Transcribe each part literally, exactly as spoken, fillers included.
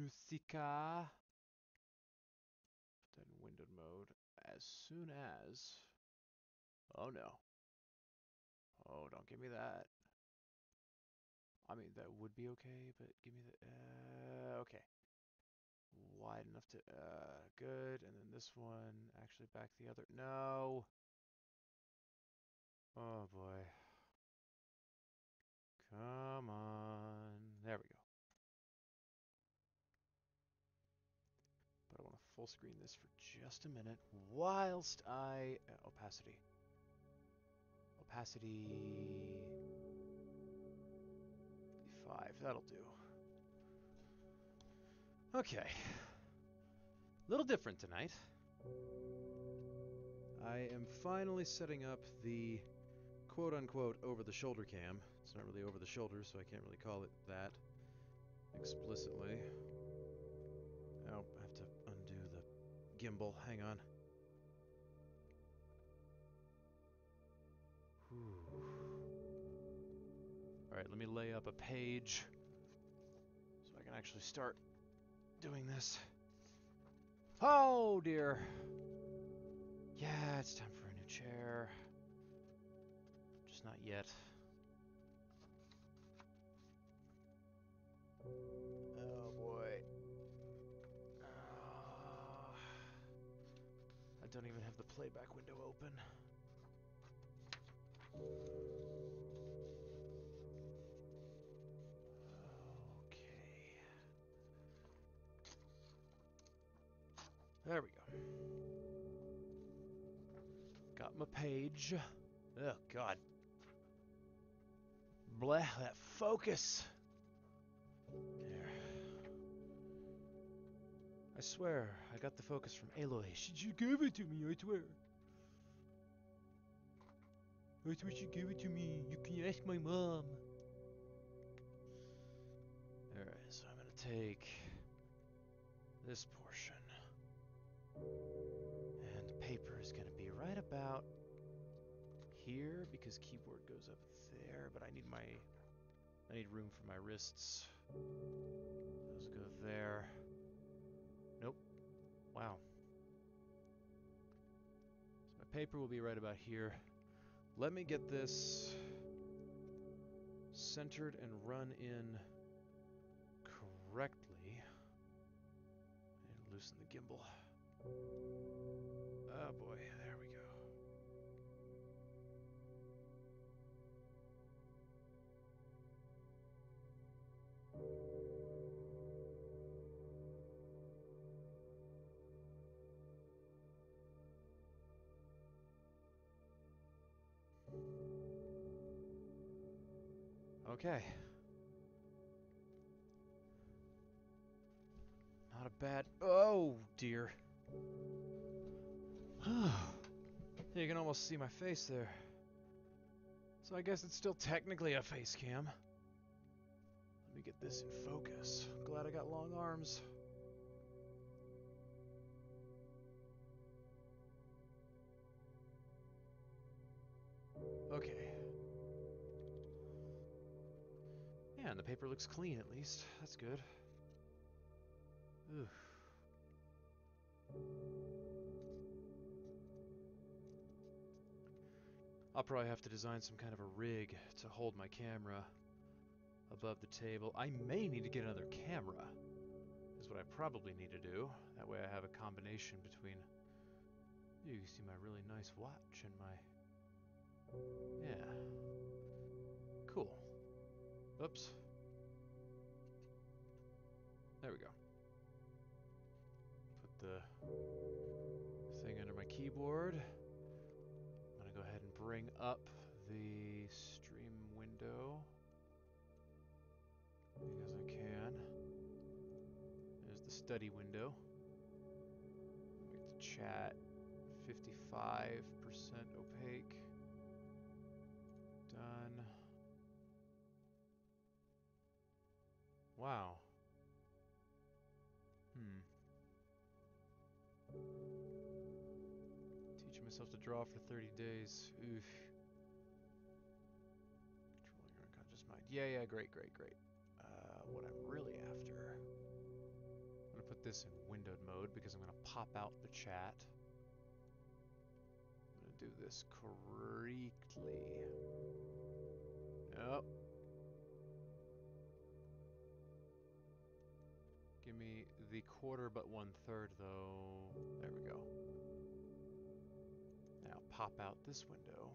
Musica. Put that in windowed mode as soon as... Oh no. Oh, don't give me that. I mean, that would be okay, but give me the... Uh, okay. Wide enough to... Uh, good. And then this one, actually back the other... No! Oh boy. Come on. There we go. But I want to full screen this for just a minute whilst I... Uh, opacity. Opacity... five, that'll do. Okay. A little different tonight. I am finally setting up the quote-unquote over-the-shoulder cam. It's not really over the shoulder, so I can't really call it that explicitly. Oh, I have to undo the gimbal. Hang on. Alright, let me lay up a page so I can actually start doing this. Oh dear! Yeah, it's time for a new chair. Just not yet. Oh boy. Uh, I don't even have the playback window open. Okay. There we go. Got my page. Oh god. Blah, that focus. There. I swear, I got the focus from Aloy. She gave it to me, I swear. I swear she gave it to me. You can ask my mom. Alright, so I'm gonna take this portion. And paper is gonna be right about here because keyboard goes up there, but I need my I need room for my wrists. Those go there. Nope. Wow. So my paper will be right about here. Let me get this centered and run in correctly. And loosen the gimbal. Oh boy, there we go. Okay. Not a bad... Oh, dear. You can almost see my face there. So I guess it's still technically a face cam. Let me get this in focus. I'm glad I got long arms. Okay. Yeah, and the paper looks clean at least. That's good. Oof. I'll probably have to design some kind of a rig to hold my camera above the table. I may need to get another camera, is what I probably need to do. That way I have a combination between... You can see my really nice watch and my... Yeah. Cool. Oops. There we go. Put the thing under my keyboard. I'm gonna go ahead and bring up the stream window because I can. There's the study window. Make the chat fifty-five percent opaque. Done. Wow. Hmm. Teaching myself to draw for thirty days. Oof. Controlling your unconscious mind. Yeah, yeah, great, great, great. Uh, what I'm really after this in windowed mode because I'm going to pop out the chat. I'm going to do this correctly. Nope. Give me the quarter but one third though. There we go. Now pop out this window.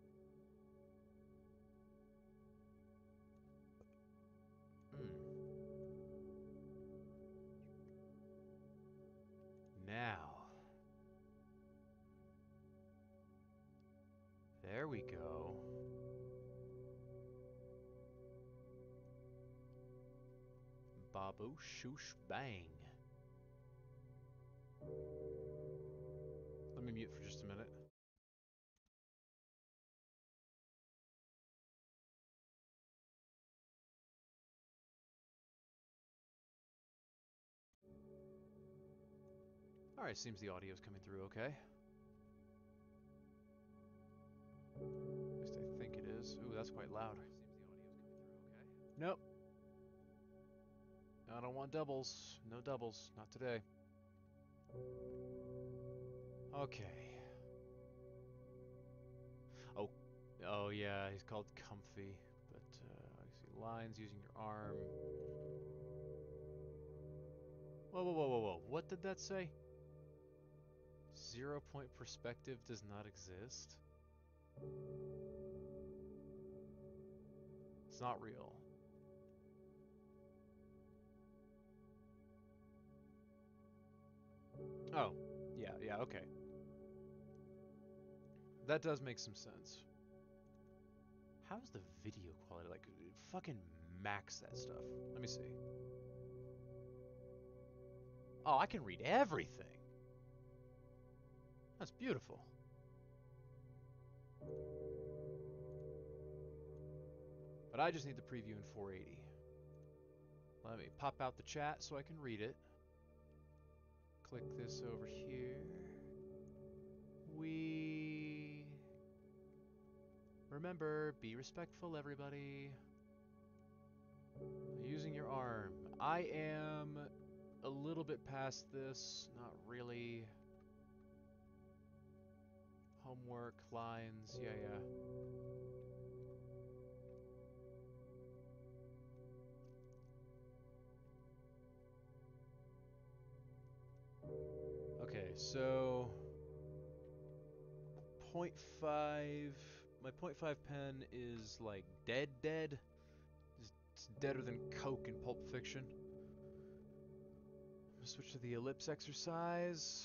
Hmm. Now. There we go. Babu shoosh bang. Let me mute for just a minute. Alright, seems the audio is coming through okay. At least I think it is. Ooh, that's quite loud. Nope. I don't want doubles. No doubles. Not today. Okay. Oh. Oh yeah, he's called Comfy. But, uh, I see lines using your arm. Whoa, whoa, whoa, whoa, whoa. What did that say? Zero point perspective does not exist? It's not real. Oh, yeah, yeah, okay. That does make some sense. How's the video quality? Like, fucking max that stuff. Let me see. Oh, I can read everything. That's beautiful. But I just need the preview in four eighty. Let me pop out the chat so I can read it. Click this over here. We... Remember, be respectful, everybody. Using your arm. I am a little bit past this. Not really. Homework, lines, yeah, yeah. Okay, so point five, my point five pen is like dead dead. It's deader than Coke in Pulp Fiction. I'm gonna switch to the ellipse exercise.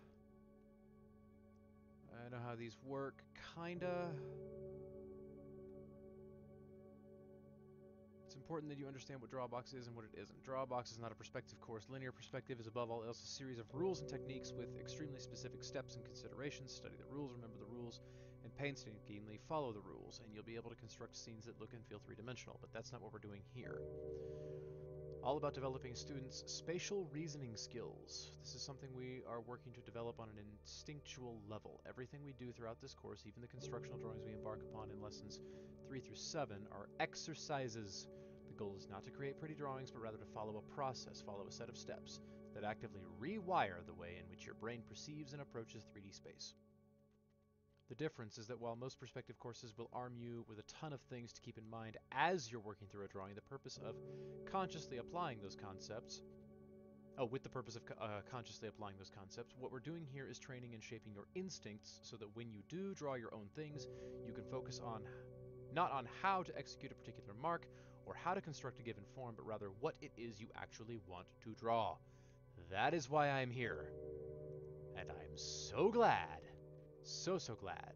I know how these work, kinda. It's important that you understand what Drawbox is and what it isn't. Drawbox is not a perspective course. Linear perspective is above all else a series of rules and techniques with extremely specific steps and considerations. Study the rules, remember the rules, and painstakingly follow the rules, and you'll be able to construct scenes that look and feel three-dimensional, but that's not what we're doing here. All about developing students' spatial reasoning skills. This is something we are working to develop on an instinctual level. Everything we do throughout this course, even the constructional drawings we embark upon in lessons three through seven, are exercises. The goal is not to create pretty drawings, but rather to follow a process, follow a set of steps that actively rewire the way in which your brain perceives and approaches three D space. The difference is that while most perspective courses will arm you with a ton of things to keep in mind as you're working through a drawing, the purpose of consciously applying those concepts, oh, with the purpose of uh, consciously applying those concepts, what we're doing here is training and shaping your instincts so that when you do draw your own things, you can focus on not on how to execute a particular mark or how to construct a given form, but rather what it is you actually want to draw. That is why I'm here. And I'm so glad. So, so glad.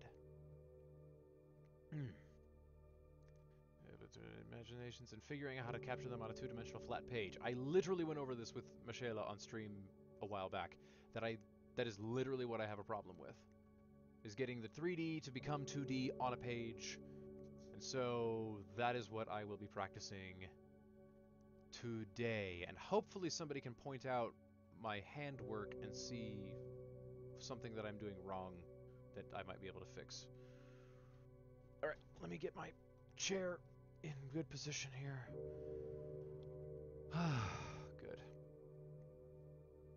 Imaginations and figuring out how to capture them on a two-dimensional flat page. I literally went over this with Michela on stream a while back. That I that is literally what I have a problem with. Is getting the three D to become two D on a page. And so that is what I will be practicing today. And hopefully somebody can point out my handwork and see something that I'm doing wrong that I might be able to fix. Alright, let me get my chair in good position here. Good.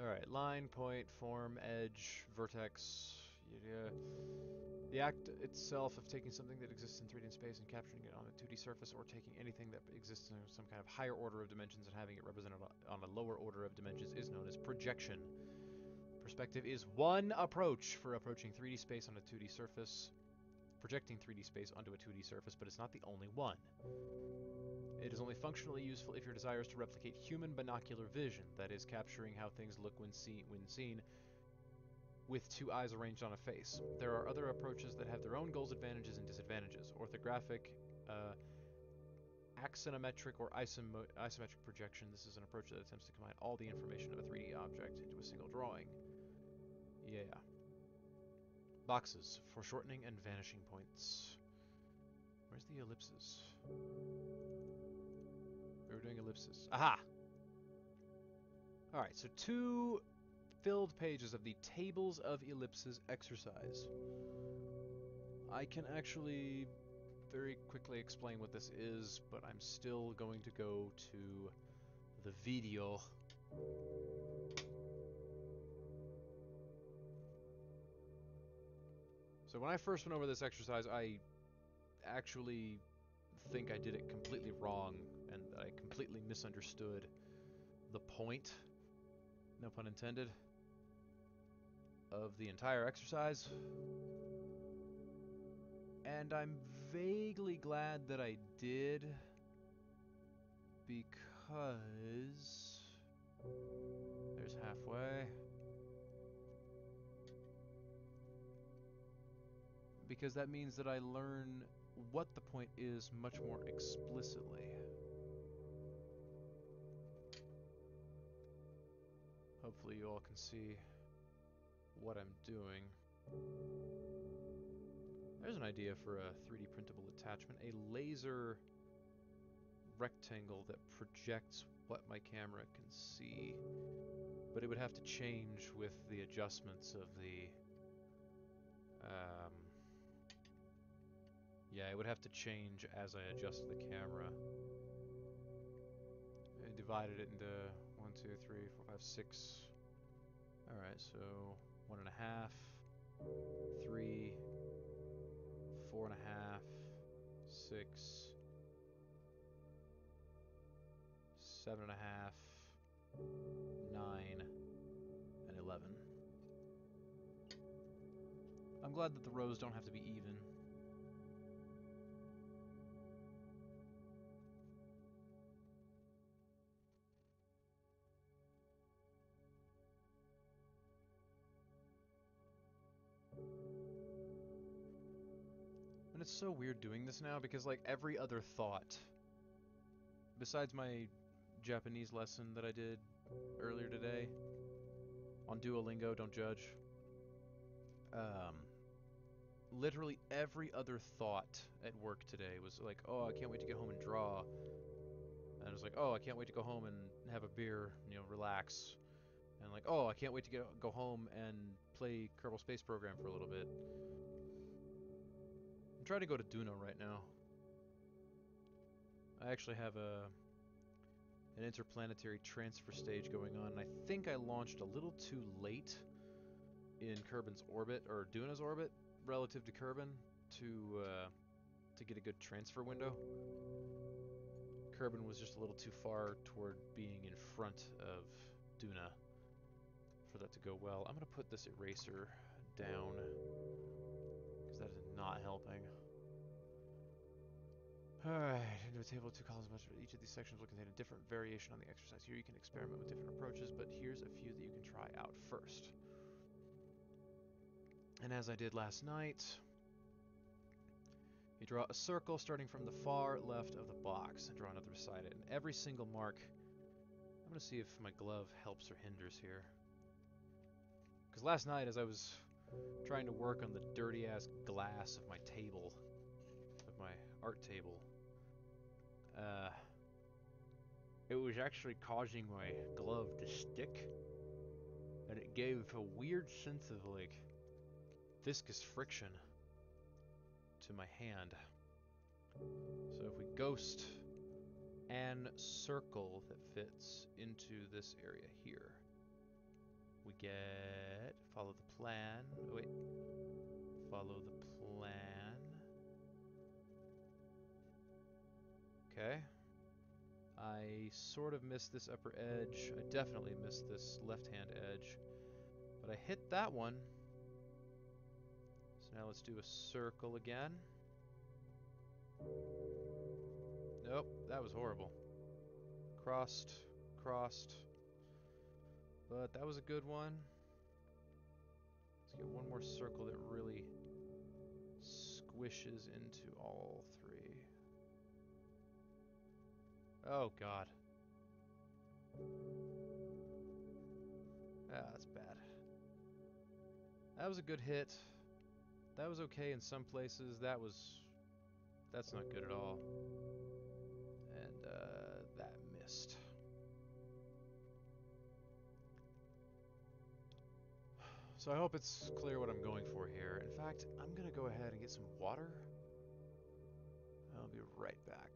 Alright, line, point, form, edge, vertex. Yeah. The act itself of taking something that exists in three D space and capturing it on a two D surface, or taking anything that exists in some kind of higher order of dimensions and having it represented on a lower order of dimensions, is known as projection. Perspective is one approach for approaching three D space on a two D surface, projecting three D space onto a two D surface, but it's not the only one. It is only functionally useful if your desire is to replicate human binocular vision, that is, capturing how things look when, see when seen with two eyes arranged on a face. There are other approaches that have their own goals, advantages, and disadvantages. Orthographic, uh, axonometric, or isomo isometric projection. This is an approach that attempts to combine all the information of a three D object into a single drawing. Yeah. Boxes, foreshortening and vanishing points. Where's the ellipses? We were doing ellipses. Aha! Alright, so two filled pages of the Tables of Ellipses exercise. I can actually very quickly explain what this is, but I'm still going to go to the video. So when I first went over this exercise, I actually think I did it completely wrong, and that I completely misunderstood the point, no pun intended, of the entire exercise. And I'm vaguely glad that I did, because there's halfway. Because that means that I learn what the point is much more explicitly. Hopefully you all can see what I'm doing. There's an idea for a three D printable attachment, a laser rectangle that projects what my camera can see, but it would have to change with the adjustments of the um, yeah, it would have to change as I adjust the camera. I divided it into one, two, three, four, five, six. Alright, so one and a half, three, four and a half, six, seven and a half, nine, and eleven. I'm glad that the rows don't have to be even. And it's so weird doing this now because, like, every other thought, besides my Japanese lesson that I did earlier today on Duolingo, don't judge, um, literally every other thought at work today was like, oh, I can't wait to get home and draw. And I was like, oh, I can't wait to go home and have a beer, you know, relax. And like, oh, I can't wait to get, go home and play Kerbal Space Program for a little bit. I'm trying to go to Duna right now. I actually have a an interplanetary transfer stage going on, and I think I launched a little too late in Kerbin's orbit, or Duna's orbit, relative to Kerbin, to uh, to get a good transfer window. Kerbin was just a little too far toward being in front of Duna for that to go well. I'm going to put this eraser down, because that is not helping. Alright, into a table of two columns. Each of these sections will contain a different variation on the exercise. Here you can experiment with different approaches, but here's a few that you can try out first. And as I did last night, you draw a circle starting from the far left of the box and draw another beside it. And every single mark, I'm going to see if my glove helps or hinders here. Because last night, as I was trying to work on the dirty-ass glass of my table, of my art table, uh, it was actually causing my glove to stick, and it gave a weird sense of, like, viscous friction to my hand. So if we ghost and circle that fits into this area here, we get follow the plan. Oh, wait. Follow the plan. Okay. I sort of missed this upper edge. I definitely missed this left-hand edge. But I hit that one. So now let's do a circle again. Nope, that was horrible. Crossed, crossed. But that was a good one. Let's get one more circle that really squishes into all three. Oh, God. Ah, that's bad. That was a good hit. That was okay in some places. That was... That's not good at all. And, uh, that missed. So I hope it's clear what I'm going for here. In fact, I'm gonna go ahead and get some water. I'll be right back.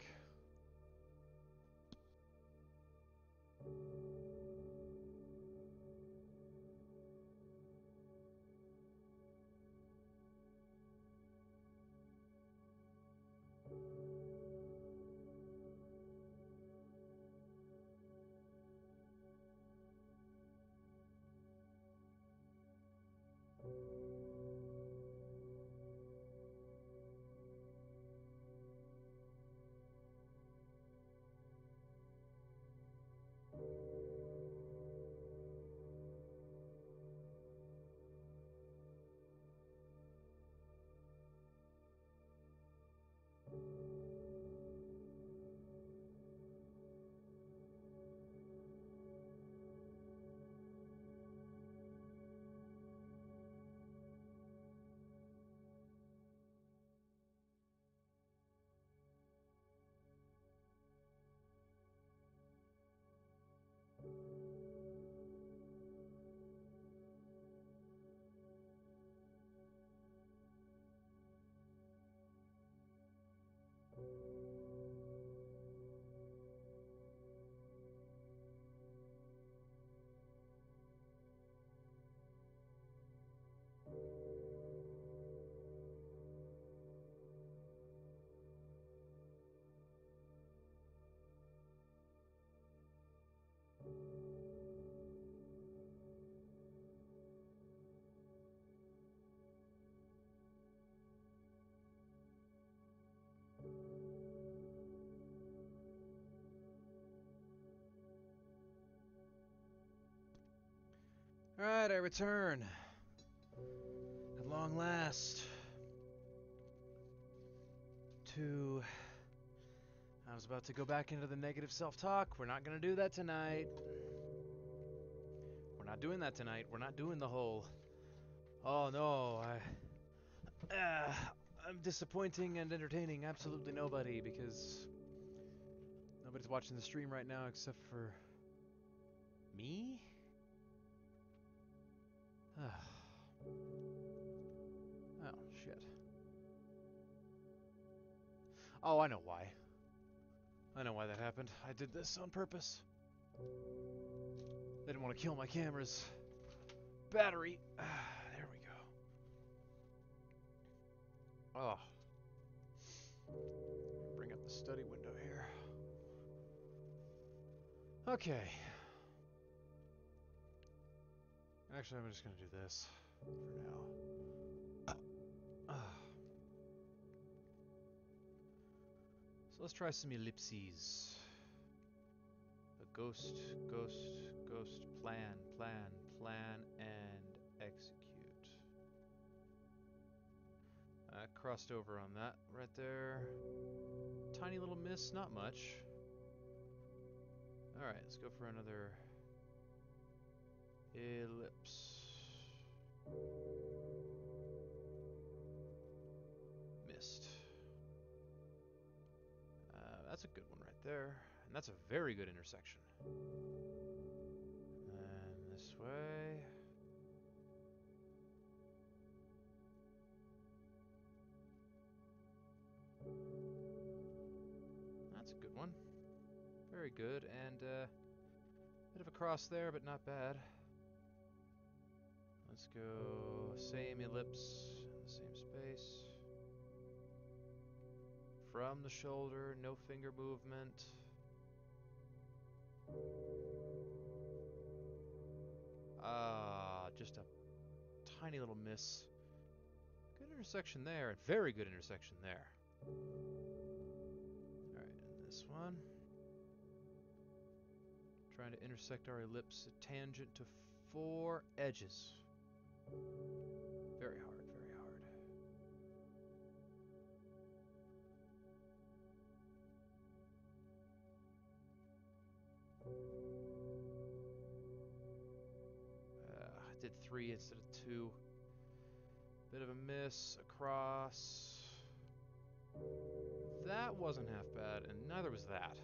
Alright, I return. At long last. To... I was about to go back into the negative self-talk. We're not gonna do that tonight. We're not doing that tonight. We're not doing the whole... Oh no, I... Uh, I'm disappointing and entertaining absolutely nobody because... Nobody's watching the stream right now except for... Me? Oh, shit. Oh, I know why. I know why that happened. I did this on purpose. They didn't want to kill my camera's battery. There we go. Oh. Bring up the study window here. Okay. Actually, I'm just going to do this for now. So let's try some ellipses. A ghost, ghost, ghost, plan, plan, plan, and execute. I crossed over on that right there. Tiny little miss, not much. Alright, let's go for another ellipse. Missed. Uh, that's a good one right there. And that's a very good intersection. And this way. That's a good one. Very good. And uh, a bit of a cross there, but not bad. Let's go same ellipse in the same space. From the shoulder, no finger movement. Ah, just a tiny little miss. Good intersection there, and very good intersection there. Alright, and this one. Trying to intersect our ellipse tangent to four edges. Very hard, very hard. Uh, I did three instead of two. Bit of a miss across. That wasn't half bad, and neither was that.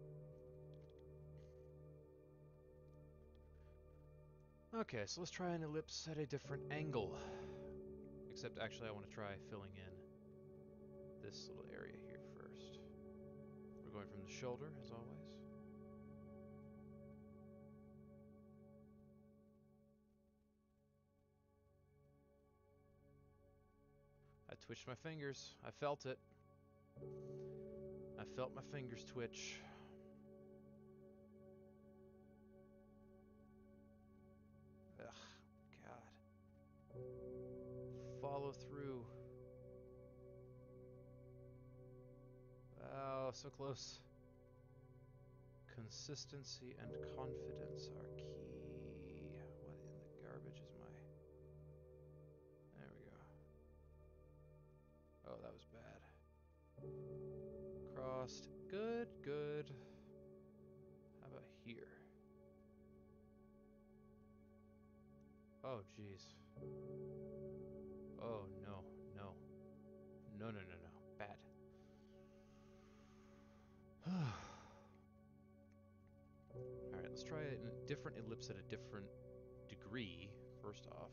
Okay, so let's try an ellipse at a different angle. Except actually I want to try filling in this little area here first. We're going from the shoulder, as always. I twitched my fingers. I felt it. I felt my fingers twitch. Ugh, God. Follow through. Oh, so close. Consistency and confidence are key. What in the garbage is my... There we go. Oh, that was bad. Crossed. Good, good. How about here? Oh, jeez. Oh, no, no. No, no, no, no. Bad. Alright, let's try a different ellipse at a different degree, first off.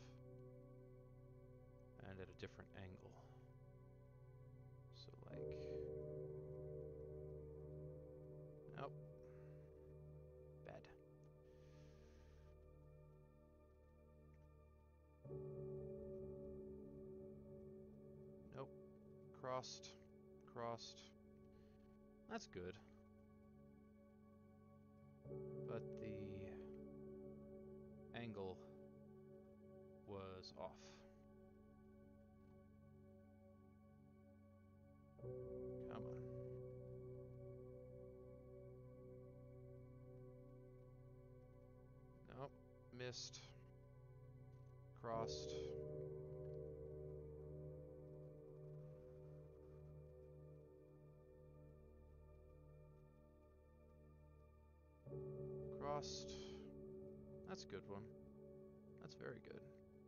And at a different angle. So, like... Nope. Bad. Nope. Crossed. Crossed. That's good. But the angle was off. Come on. Nope. Missed. Crossed. Crossed. That's a good one. That's very good.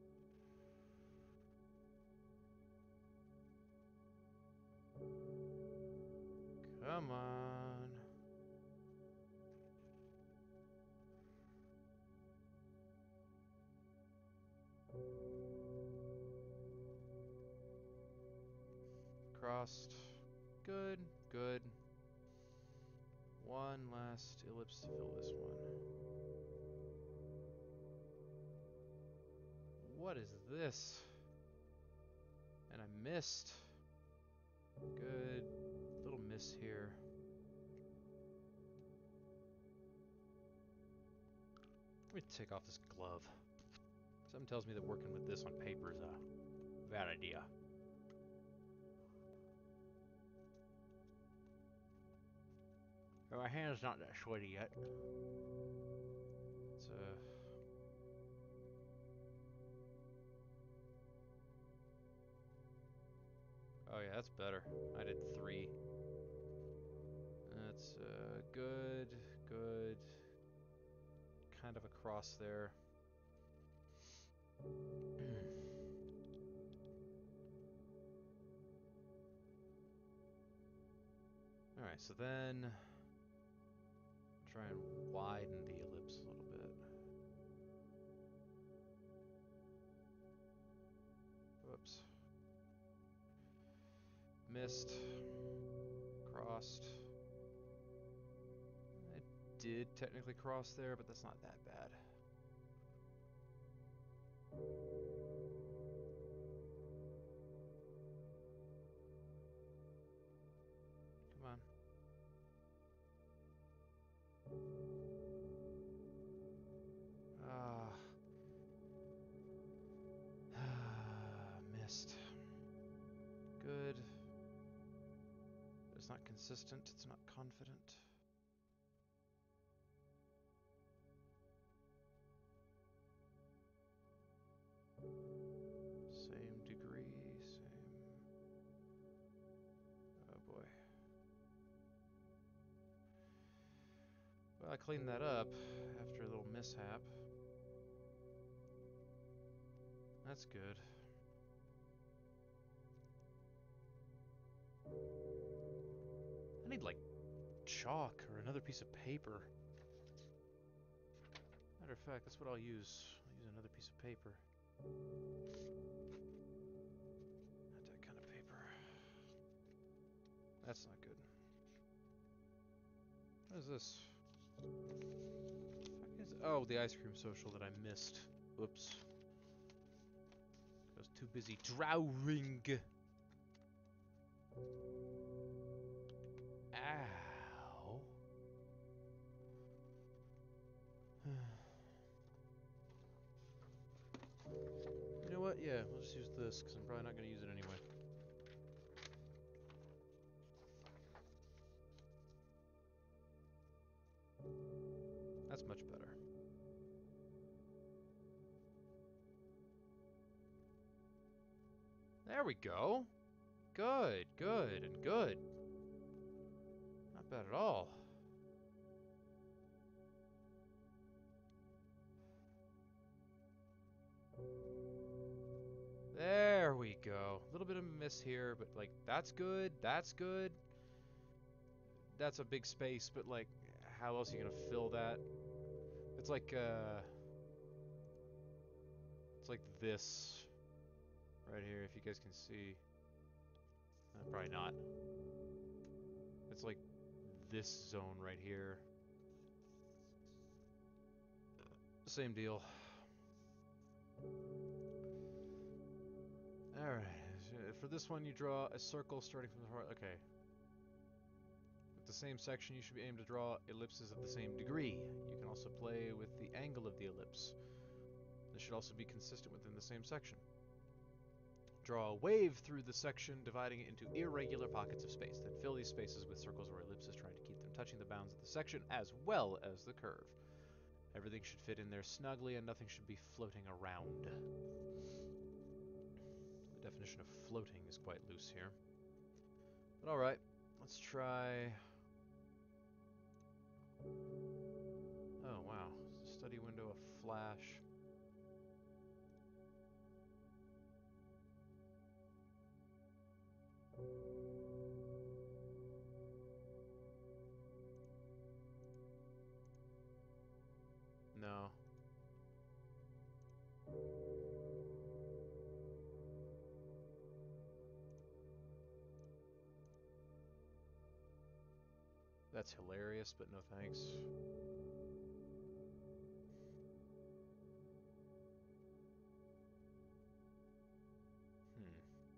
Come on. Crossed. Good, good. One last ellipse to fill this one. What is this? And I missed. Good. Little miss here. Let me take off this glove. Something tells me that working with this on paper is a bad idea. My hand's not that sweaty yet. It's uh Oh yeah, that's better. I did three. That's uh good, good. Kind of a cross there. Alright, so then try and widen the ellipse a little bit. Whoops. Missed. Crossed. I did technically cross there, but that's not that bad. It's not consistent, it's not confident. Same degree, same... Oh boy. Well, I cleaned that up after a little mishap. That's good. I need, like, chalk or another piece of paper. Matter of fact, that's what I'll use. I'll use another piece of paper. Not that kind of paper. That's not good. What is this? What is, oh, the ice cream social that I missed. Whoops. I was too busy drawing. Ow. You know what? Yeah, we'll just use this, because I'm probably not going to use it anyway. That's much better. There we go. Good, good, and good. Not bad at all. There we go. A little bit of a miss here, but like, that's good, that's good. That's a big space, but like, how else are you gonna fill that? It's like, uh... It's like this. Right here, if you guys can see. Uh, probably not. It's like this zone right here. Same deal. Alright, for this one you draw a circle starting from the heart. Okay. With the same section you should be aiming to draw ellipses of the same degree. You can also play with the angle of the ellipse. This should also be consistent within the same section. Draw a wave through the section, dividing it into irregular pockets of space. Then fill these spaces with circles or ellipses, trying to keep them touching the bounds of the section as well as the curve. Everything should fit in there snugly and nothing should be floating around. The definition of floating is quite loose here. But alright, let's try... Oh wow, study window, a flash. No. That's hilarious, but no thanks. Hmm.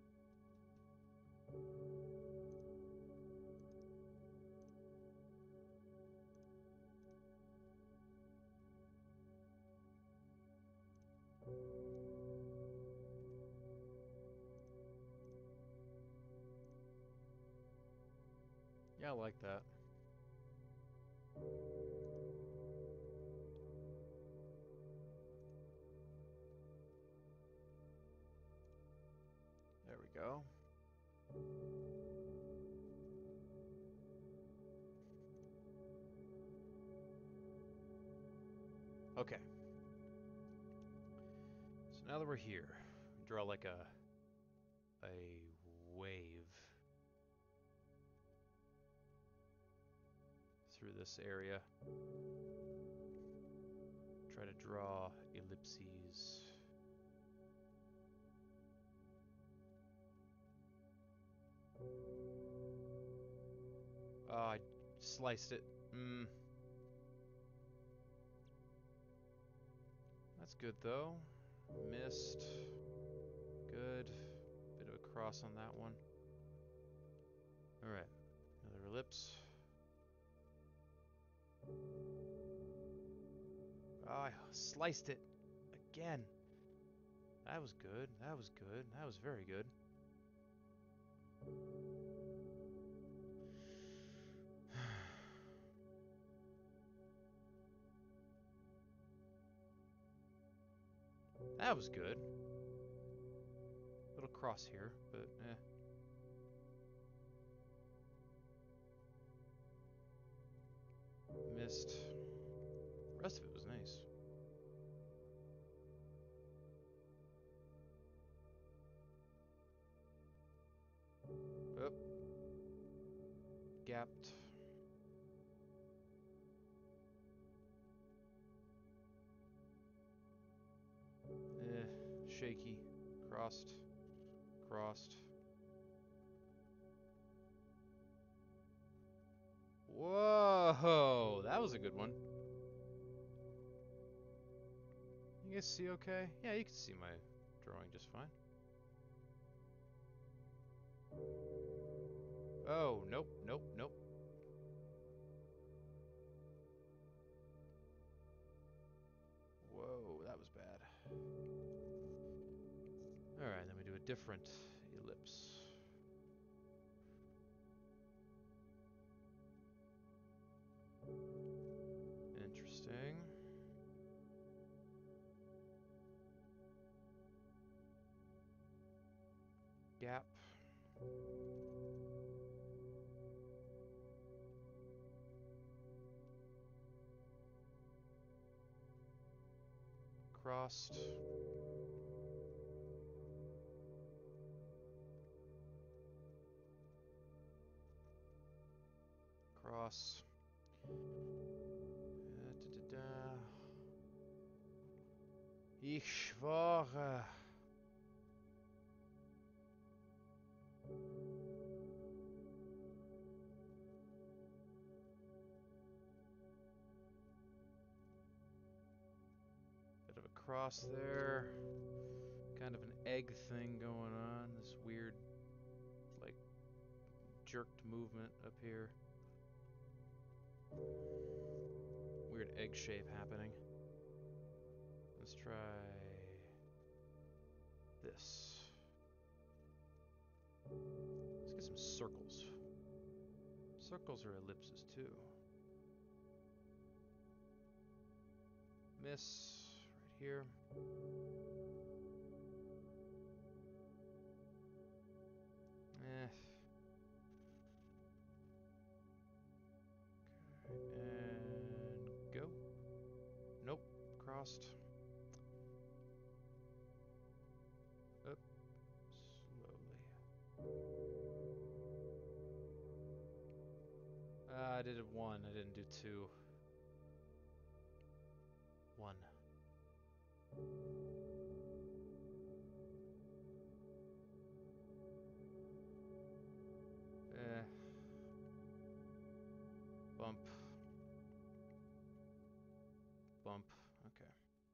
Yeah, I like that. There we go. Okay. So now that we're here, draw like a a wave through this area. Try to draw ellipses. Oh, I sliced it. Mm. That's good though. Missed. Good. Bit of a cross on that one. Alright. Another ellipse. Oh, I sliced it. Again. That was good. That was good. That was very good. That was good. Little cross here, but eh. Missed. The rest of it was nice. Oh. Gapped. Eh. Shaky. Crossed. Crossed. Whoa! That was a good one. You guys see okay? Yeah, you can see my drawing just fine. Oh, nope, nope, nope. Whoa, that was bad. Alright, then we do a different ellipse. Interesting. Gap. Crossed. Cross. Uh, da, da, da. Ich schwöre. Bit of a cross there. Kind of an egg thing going on. This weird, like, jerked movement up here. Weird egg shape happening. Let's try this. Let's get some circles. Circles are ellipses too. Miss right here. Eh. Okay. And go. Nope. Crossed. Up. Slowly. Uh, I did one. I didn't do two. One. Eh. Bump. Bump. Okay.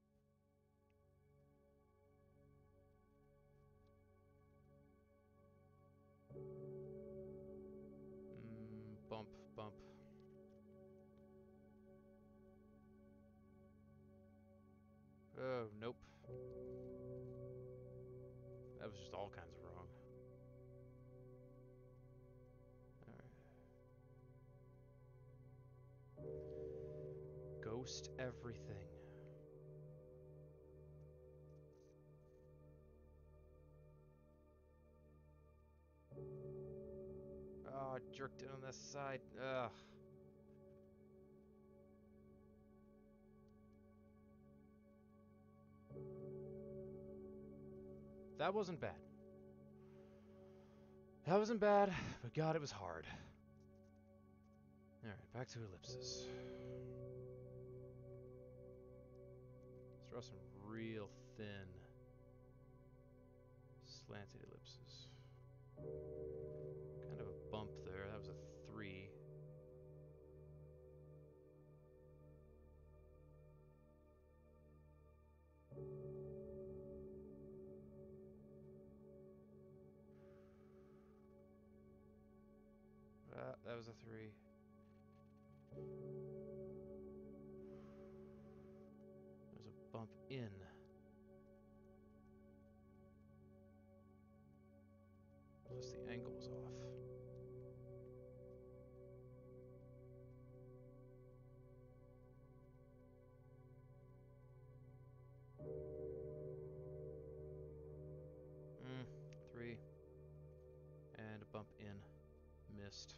Mm, bump. Bump. Oh, nope. That was just all kinds of wrong. Alright. Ghost everything. Oh, I jerked it on this side. Ugh. That wasn't bad. That wasn't bad, but God, it was hard. Alright, back to ellipses. Let's draw some real thin, slanted ellipses. Kind of a bump there. That was a three. Uh, that was a three. There's a bump in. Plus the angle was off. missed.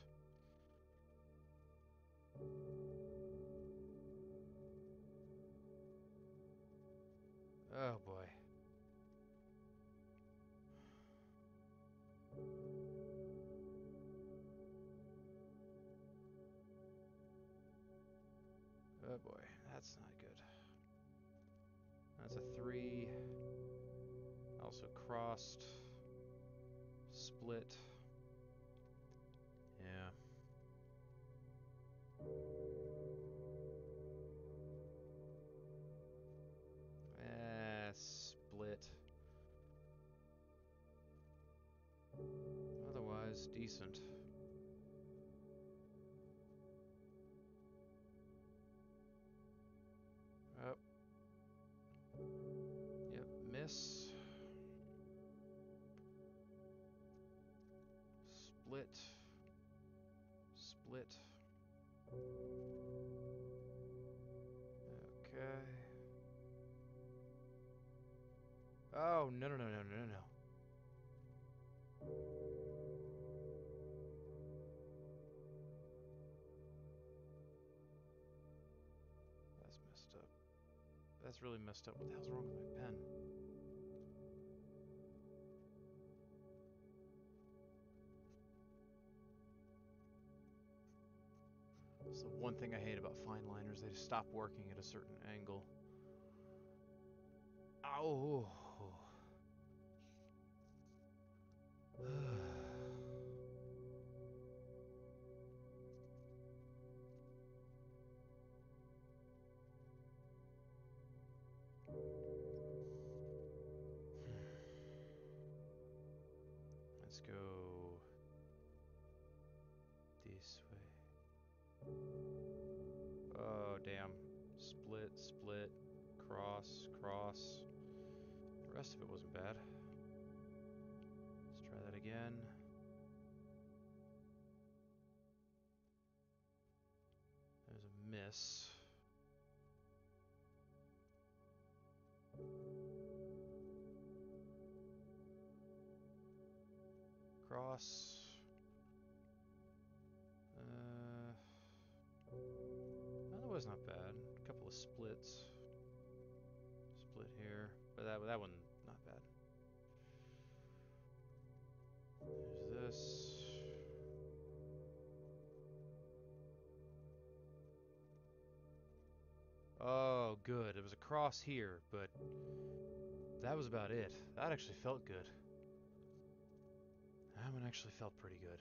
Oh boy. Oh boy, that's not good. That's a three. Also crossed. Split. Yeah. Eh, split. Otherwise, decent. Oh. Yep, miss. Split. Split. Okay. Oh, no, no, no, no, no, no. That's messed up. That's really messed up. What the hell's wrong with my pen? That's the one thing I hate about fine liners. They just stop working at a certain angle. Ow. Let's go this way. Oh, damn. Split, split, cross, cross. The rest of it wasn't bad. Let's try that again. There's a miss. Cross. Uh, that was not bad. A couple of splits. Split here, but that that one not bad. There's this. Oh, good. It was a cross here, but that was about it. That actually felt good. That one actually felt pretty good.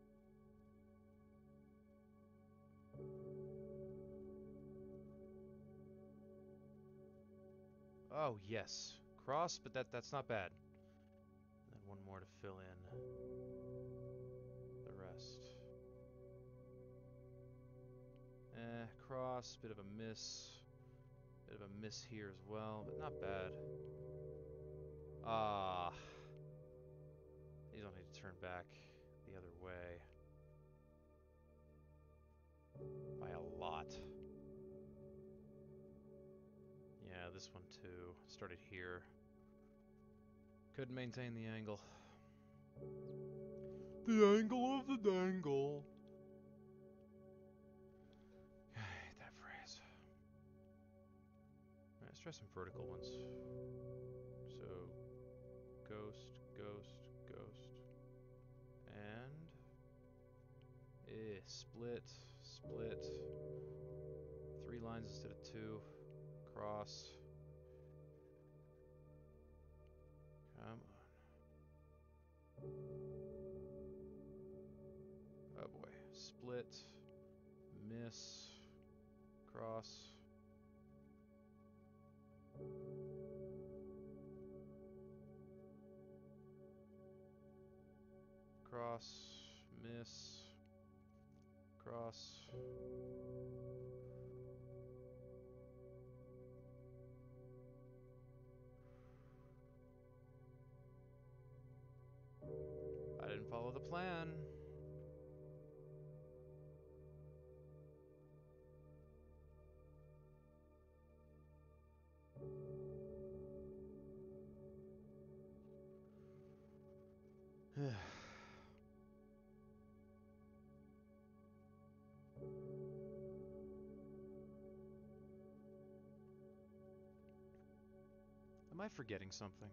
Oh, yes. Cross, but that that's not bad. And then one more to fill in the rest. Eh, cross, bit of a miss. Bit of a miss here as well, but not bad. Ah. You don't need to turn back the other way. By a lot. Yeah, this one too. Started here. Couldn't maintain the angle. The angle of the dangle. I hate that phrase. Alright, let's try some vertical ones. So, ghost, ghost, ghost. And... Eh, split, split. Three lines instead of two. Cross. Come on. Oh boy. Split. Miss. Cross. Cross. Miss. Cross. I didn't follow the plan. I forgetting something?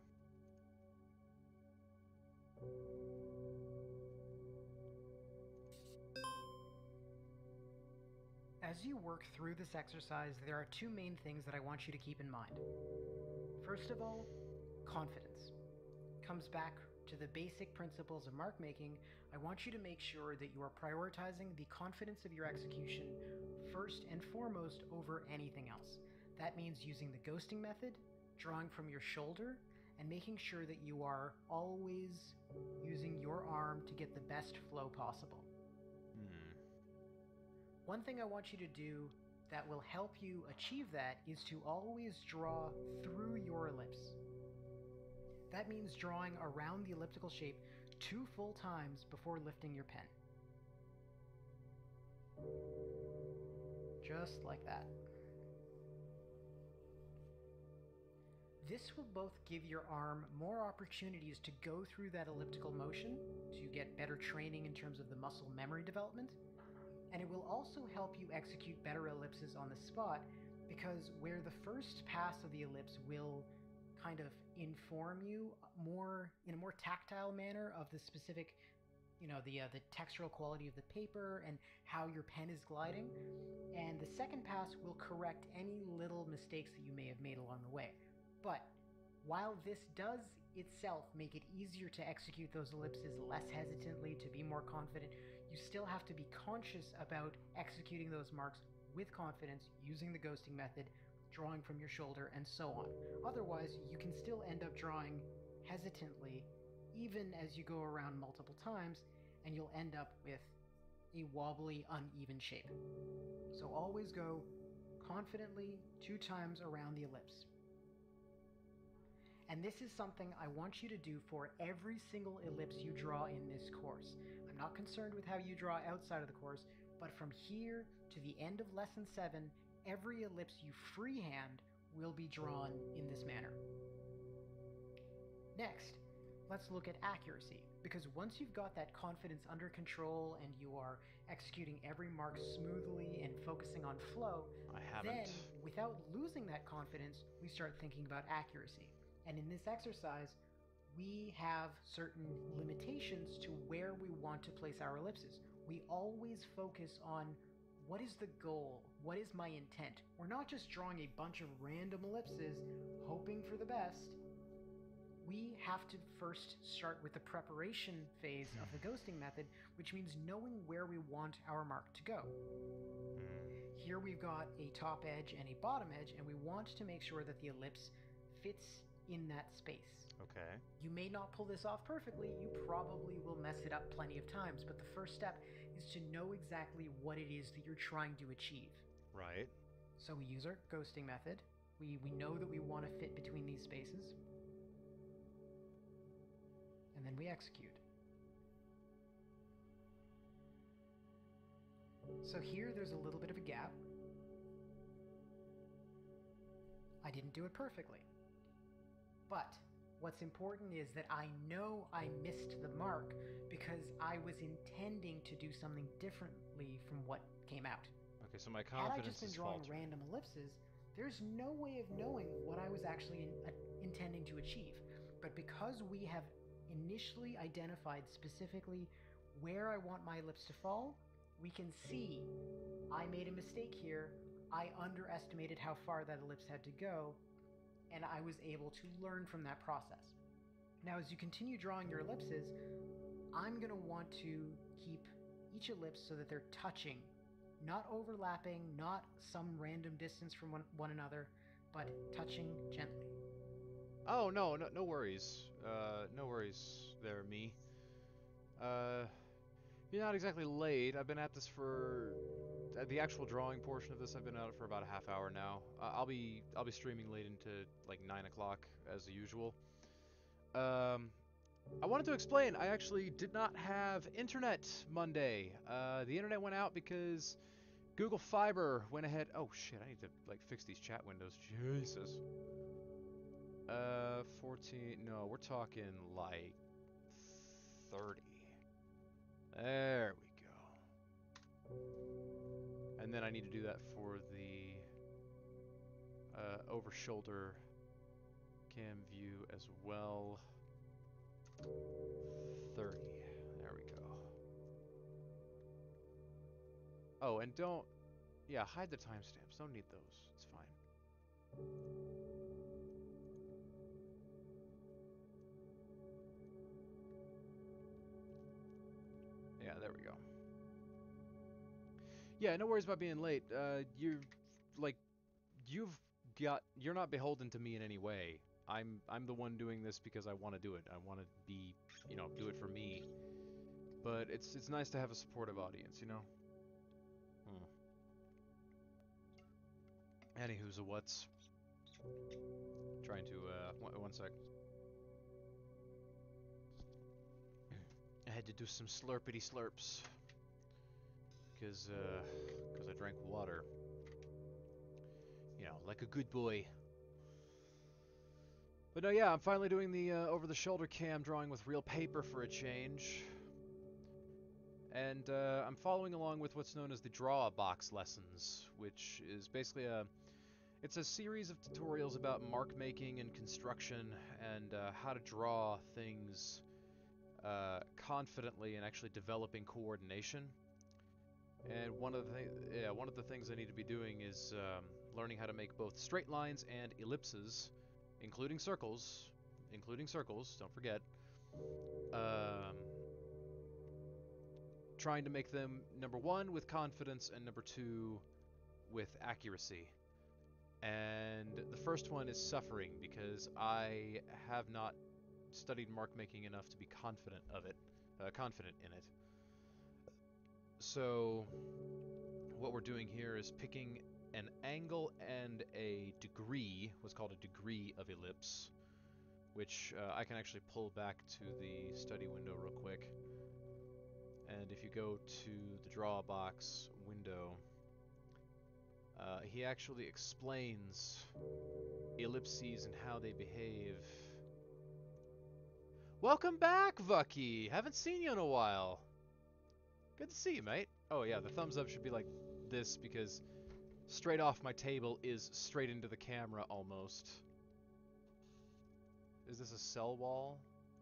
As you work through this exercise, there are two main things that I want you to keep in mind. First of all, confidence. Comes back to the basic principles of mark making. I want you to make sure that you are prioritizing the confidence of your execution first and foremost over anything else. That means using the ghosting method, drawing from your shoulder, and making sure that you are always using your arm to get the best flow possible. Hmm. One thing I want you to do that will help you achieve that is to always draw through your ellipse. That means drawing around the elliptical shape two full times before lifting your pen. Just like that. This will both give your arm more opportunities to go through that elliptical motion to get better training in terms of the muscle memory development, and it will also help you execute better ellipses on the spot, because where the first pass of the ellipse will kind of inform you more in a more tactile manner of the specific, you know, the uh, the textural quality of the paper and how your pen is gliding, and the second pass will correct any little mistakes that you may have made along the way. But while this does itself make it easier to execute those ellipses less hesitantly, to be more confident, you still have to be conscious about executing those marks with confidence, using the ghosting method, drawing from your shoulder, and so on. Otherwise, you can still end up drawing hesitantly, even as you go around multiple times, and you'll end up with a wobbly, uneven shape. So always go confidently two times around the ellipse. And this is something I want you to do for every single ellipse you draw in this course. I'm not concerned with how you draw outside of the course, but from here to the end of lesson seven, every ellipse you freehand will be drawn in this manner. Next, let's look at accuracy, because once you've got that confidence under control and you are executing every mark smoothly and focusing on flow, I haven't. then without losing that confidence, we start thinking about accuracy. And in this exercise, we have certain limitations to where we want to place our ellipses. We always focus on what is the goal? What is my intent? We're not just drawing a bunch of random ellipses, hoping for the best. We have to first start with the preparation phase of the ghosting method, which means knowing where we want our mark to go. Hmm. Here we've got a top edge and a bottom edge, and we want to make sure that the ellipse fits in that space. Okay. You may not pull this off perfectly, you probably will mess it up plenty of times, but the first step is to know exactly what it is that you're trying to achieve. Right. So we use our ghosting method. We, we know that we want to fit between these spaces. And then we execute. So here there's a little bit of a gap. I didn't do it perfectly. But what's important is that I know I missed the mark because I was intending to do something differently from what came out. Okay, so my Had I confidence just been is drawing faltering. random ellipses, there's no way of knowing what I was actually in, uh, intending to achieve. But because we have initially identified specifically where I want my ellipse to fall, we can see I made a mistake here. I underestimated how far that ellipse had to go, and I was able to learn from that process. Now, as you continue drawing your ellipses, I'm going to want to keep each ellipse so that they're touching, not overlapping, not some random distance from one, one another, but touching gently. Oh, no, no, no worries. Uh, no worries there, me. Uh, you're not exactly late. I've been at this for uh, the actual drawing portion of this. I've been at it for about a half hour now. Uh, I'll be I'll be streaming late into like nine o'clock as usual. Um, I wanted to explain. I actually did not have internet Monday. Uh, the internet went out because Google Fiber went ahead. Oh shit! I need to like fix these chat windows. Jesus. Uh, fourteen. No, we're talking like thirty. There we go. And then I need to do that for the uh, over shoulder cam view as well. thirty. There we go. Oh, and don't... Yeah, hide the timestamps. Don't need those. It's fine. Yeah, there we go. Yeah, no worries about being late. Uh, you, like, you've got... You're not beholden to me in any way. I'm I'm the one doing this because I want to do it. I want to be, you know, do it for me. But it's it's nice to have a supportive audience, you know? Hmm. Anywho's a what's. Trying to, uh, one, one sec. I had to do some slurpity slurps. Because, uh, because I drank water. You know, like a good boy. But no, yeah, I'm finally doing the uh, over-the-shoulder cam drawing with real paper for a change. And uh, I'm following along with what's known as the Draw Box lessons, which is basically a... It's a series of tutorials about mark making and construction and uh, how to draw things uh, confidently and actually developing coordination. And one of the th yeah, one of the things I need to be doing is um, learning how to make both straight lines and ellipses, including circles, including circles. Don't forget. Um, trying to make them number one with confidence and number two with accuracy. And the first one is suffering because I have not studied mark making enough to be confident of it, uh, confident in it. So what we're doing here is picking an angle and a degree, what's called a degree of ellipse, which uh, I can actually pull back to the study window real quick. And if you go to the draw box window, uh, he actually explains ellipses and how they behave. Welcome back, Vucky! Haven't seen you in a while. Good to see you, mate. Oh yeah, the thumbs up should be like this because straight off my table is straight into the camera almost. Is this a cell wall?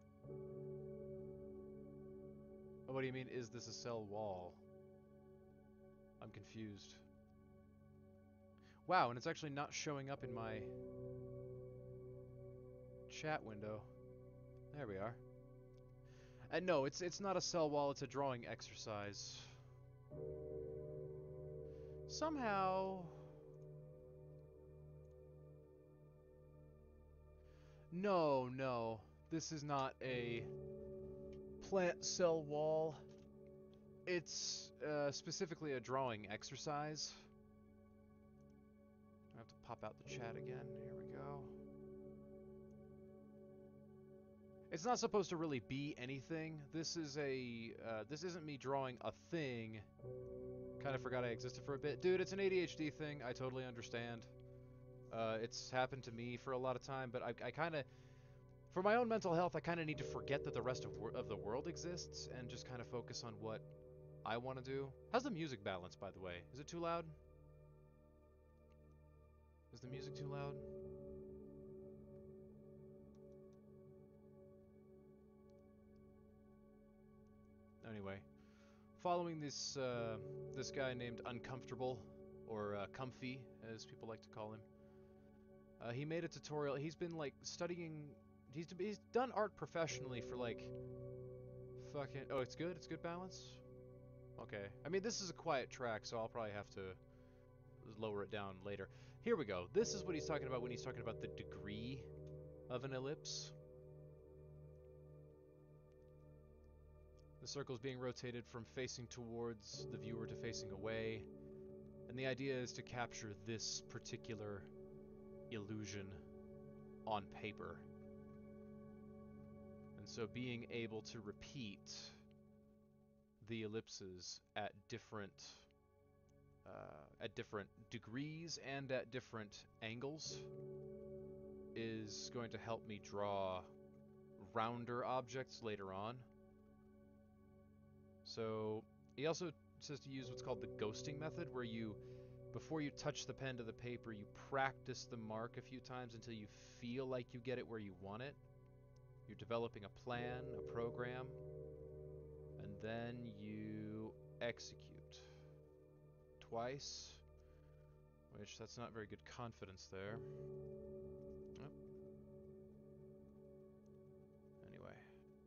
Oh, what do you mean, is this a cell wall? I'm confused. Wow, and it's actually not showing up in my chat window. There we are. And no, it's it's not a cell wall, it's a drawing exercise. Somehow... No, no. This is not a plant cell wall. It's uh, specifically a drawing exercise. I have to pop out the chat again. Here we go. It's not supposed to really be anything. This is a, uh, this isn't me drawing a thing. Kind of forgot I existed for a bit. Dude, it's an A D H D thing. I totally understand. Uh, it's happened to me for a lot of time, but I, I kind of, for my own mental health, I kind of need to forget that the rest of, of the world exists and just kind of focus on what I want to do. How's the music balance, by the way? Is it too loud? Is the music too loud? Anyway, following this uh, this guy named Uncomfortable, or uh, Comfy, as people like to call him. Uh, he made a tutorial. He's been like studying. He's he's done art professionally for like fucking. Oh, it's good. It's good balance. Okay. I mean, this is a quiet track, so I'll probably have to lower it down later. Here we go. This is what he's talking about when he's talking about the degree of an ellipse. The circle is being rotated from facing towards the viewer to facing away. And the idea is to capture this particular illusion on paper. And so being able to repeat the ellipses at different uh, at different degrees and at different angles is going to help me draw rounder objects later on. So he also says to use what's called the ghosting method, where you, before you touch the pen to the paper, you practice the mark a few times until you feel like you get it where you want it. You're developing a plan, a program, and then you execute. Twice, which that's not very good confidence there. Oh. Anyway.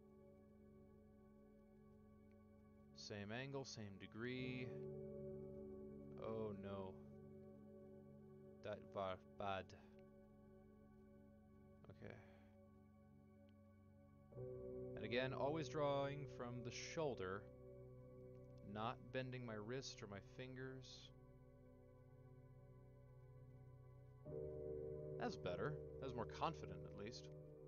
Same angle, same degree. Oh no. That var bad. Okay. And again, always drawing from the shoulder, not bending my wrist or my fingers. That's better. That's more confident, at least.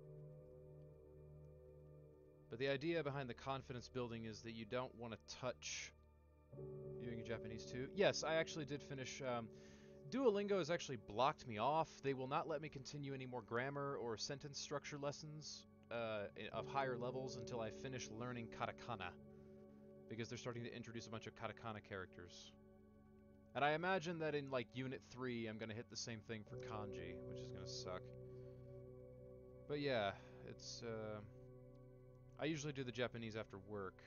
But the idea behind the confidence building is that you don't want to touch... You doing Japanese too? Yes, I actually did finish... Um, Duolingo has actually blocked me off. They will not let me continue any more grammar or sentence structure lessons uh, of higher levels until I finish learning katakana, because they're starting to introduce a bunch of katakana characters. And I imagine that in like Unit three, I'm going to hit the same thing for kanji, which is going to suck. But yeah, it's... Uh, I usually do the Japanese after work.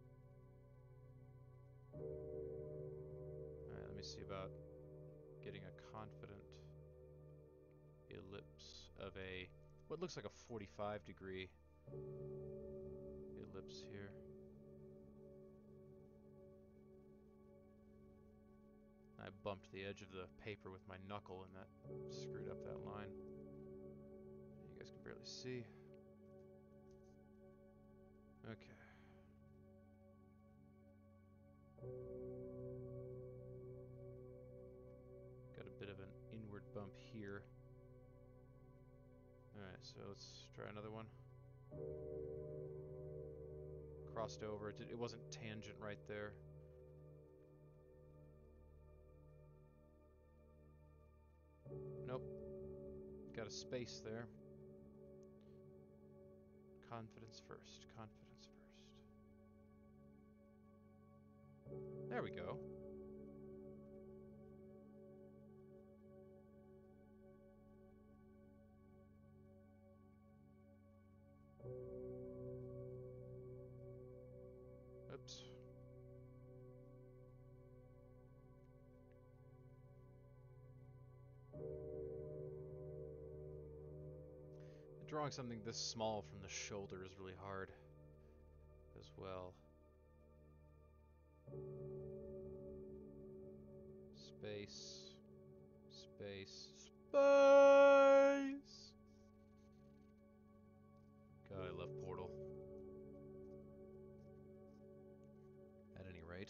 Alright, let me see about getting a confident ellipse of a... what looks like a forty-five degree ellipse here. I bumped the edge of the paper with my knuckle and that screwed up that line. You guys can barely see. Okay. Got a bit of an inward bump here. Alright, so let's try another one. Crossed over. It, did, it wasn't tangent right there. Nope. Got a space there. Confidence first. Confidence first. There we go. Oops. Drawing something this small from the shoulder is really hard as well. Space. Space. Space! God, I love Portal. At any rate.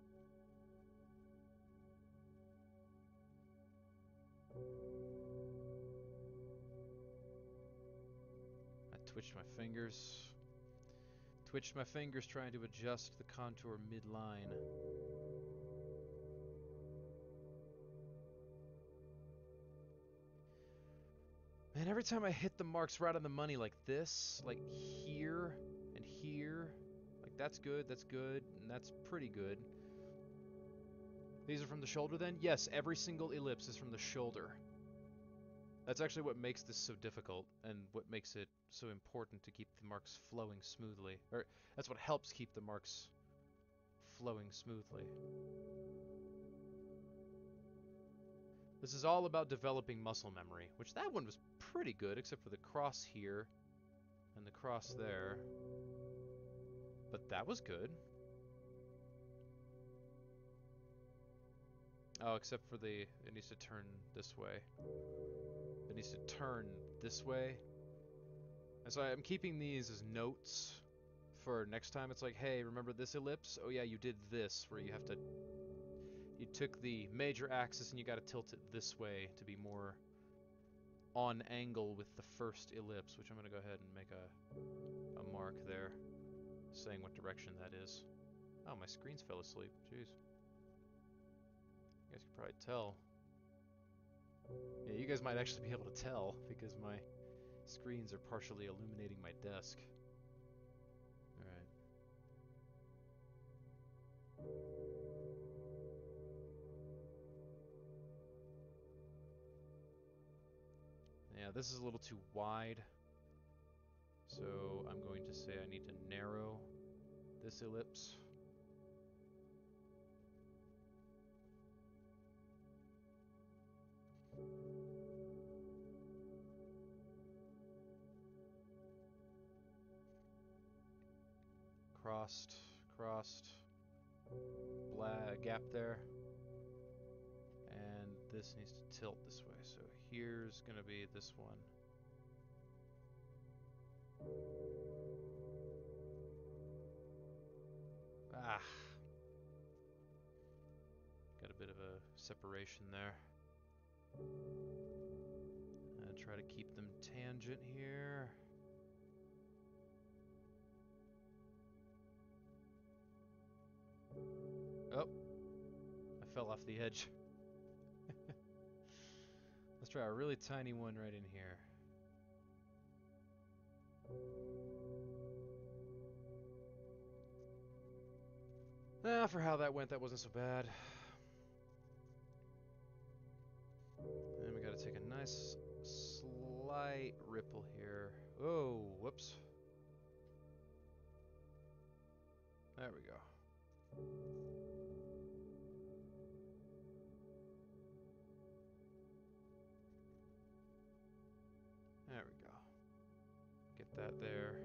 I twitched my fingers. Twitched my fingers trying to adjust the contour mid-line. Man, every time I hit the marks right on the money like this, like here and here, like that's good, that's good, and that's pretty good. These are from the shoulder then? Yes, every single ellipse is from the shoulder. That's actually what makes this so difficult, and what makes it so important to keep the marks flowing smoothly. Or, that's what helps keep the marks flowing smoothly. This is all about developing muscle memory, which that one was pretty good, except for the cross here, and the cross there. But that was good. Oh, except for the... it needs to turn this way. It needs to turn this way. And so I'm keeping these as notes for next time. It's like, hey, remember this ellipse? Oh yeah, you did this, where you have to... you took the major axis and you got to tilt it this way to be more on angle with the first ellipse, which I'm going to go ahead and make a, a mark there, saying what direction that is. Oh, my screens fell asleep. Jeez. You guys can probably tell. Yeah, you guys might actually be able to tell because my screens are partially illuminating my desk. Alright. Yeah, this is a little too wide. So I'm going to say I need to narrow this ellipse. Crossed, crossed, bla gap there. And this needs to tilt this way. So here's going to be this one. Ah. Got a bit of a separation there. And try to keep them tangent here. Oh. I fell off the edge. Let's try a really tiny one right in here. Ah, for how that went, that wasn't so bad. And then we gotta take a nice slight ripple here. Oh, whoops. There we go. There we go. Get that there.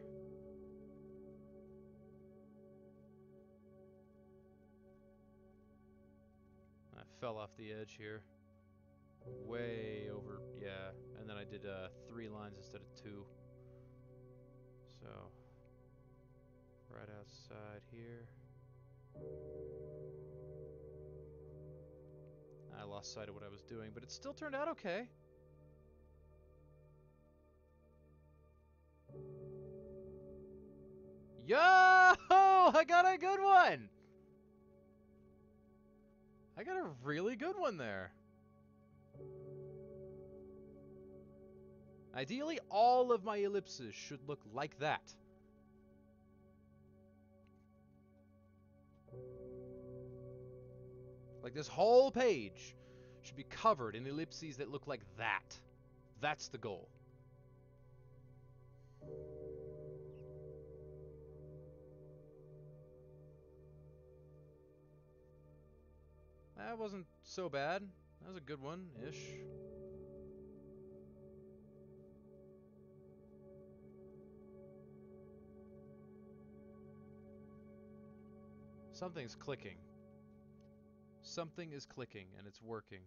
I fell off the edge here. Way over, yeah. And then I did uh, three lines instead of two. So, right outside here. I lost sight of what I was doing, but it still turned out okay. Yo! I got a good one! I got a really good one there. Ideally, all of my ellipses should look like that. Like this whole page should be covered in ellipses that look like that. That's the goal. That wasn't so bad. That was a good one-ish. Something's clicking. Something is clicking, and it's working.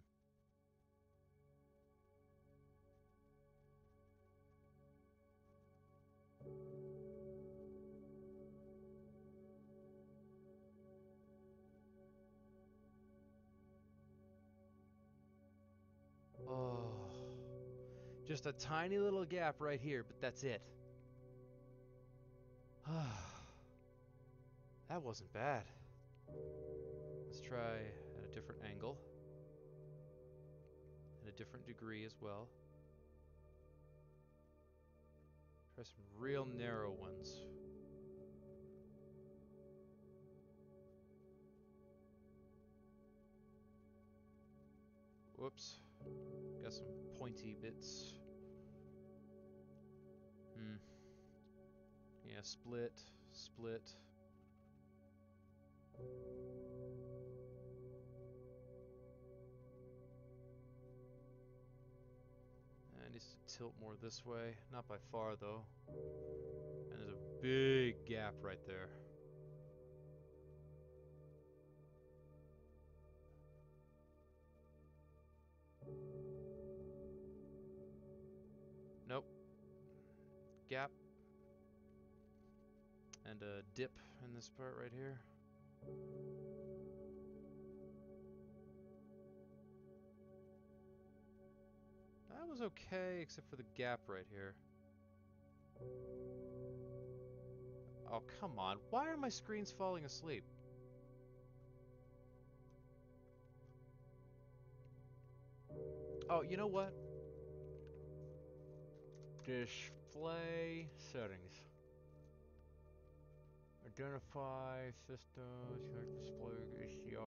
Oh, just a tiny little gap right here, but that's it. That wasn't bad. Let's try at a different angle. At a different degree as well. Try some real narrow ones. Whoops. Got some pointy bits. Hmm. Yeah, split, split. It needs to tilt more this way. Not by far, though. And there's a big gap right there. Nope. Gap. And a dip in this part right here. That was okay, except for the gap right here. Oh, come on. Why are my screens falling asleep? Oh, you know what? Display settings. Identify systems, select display, H D R.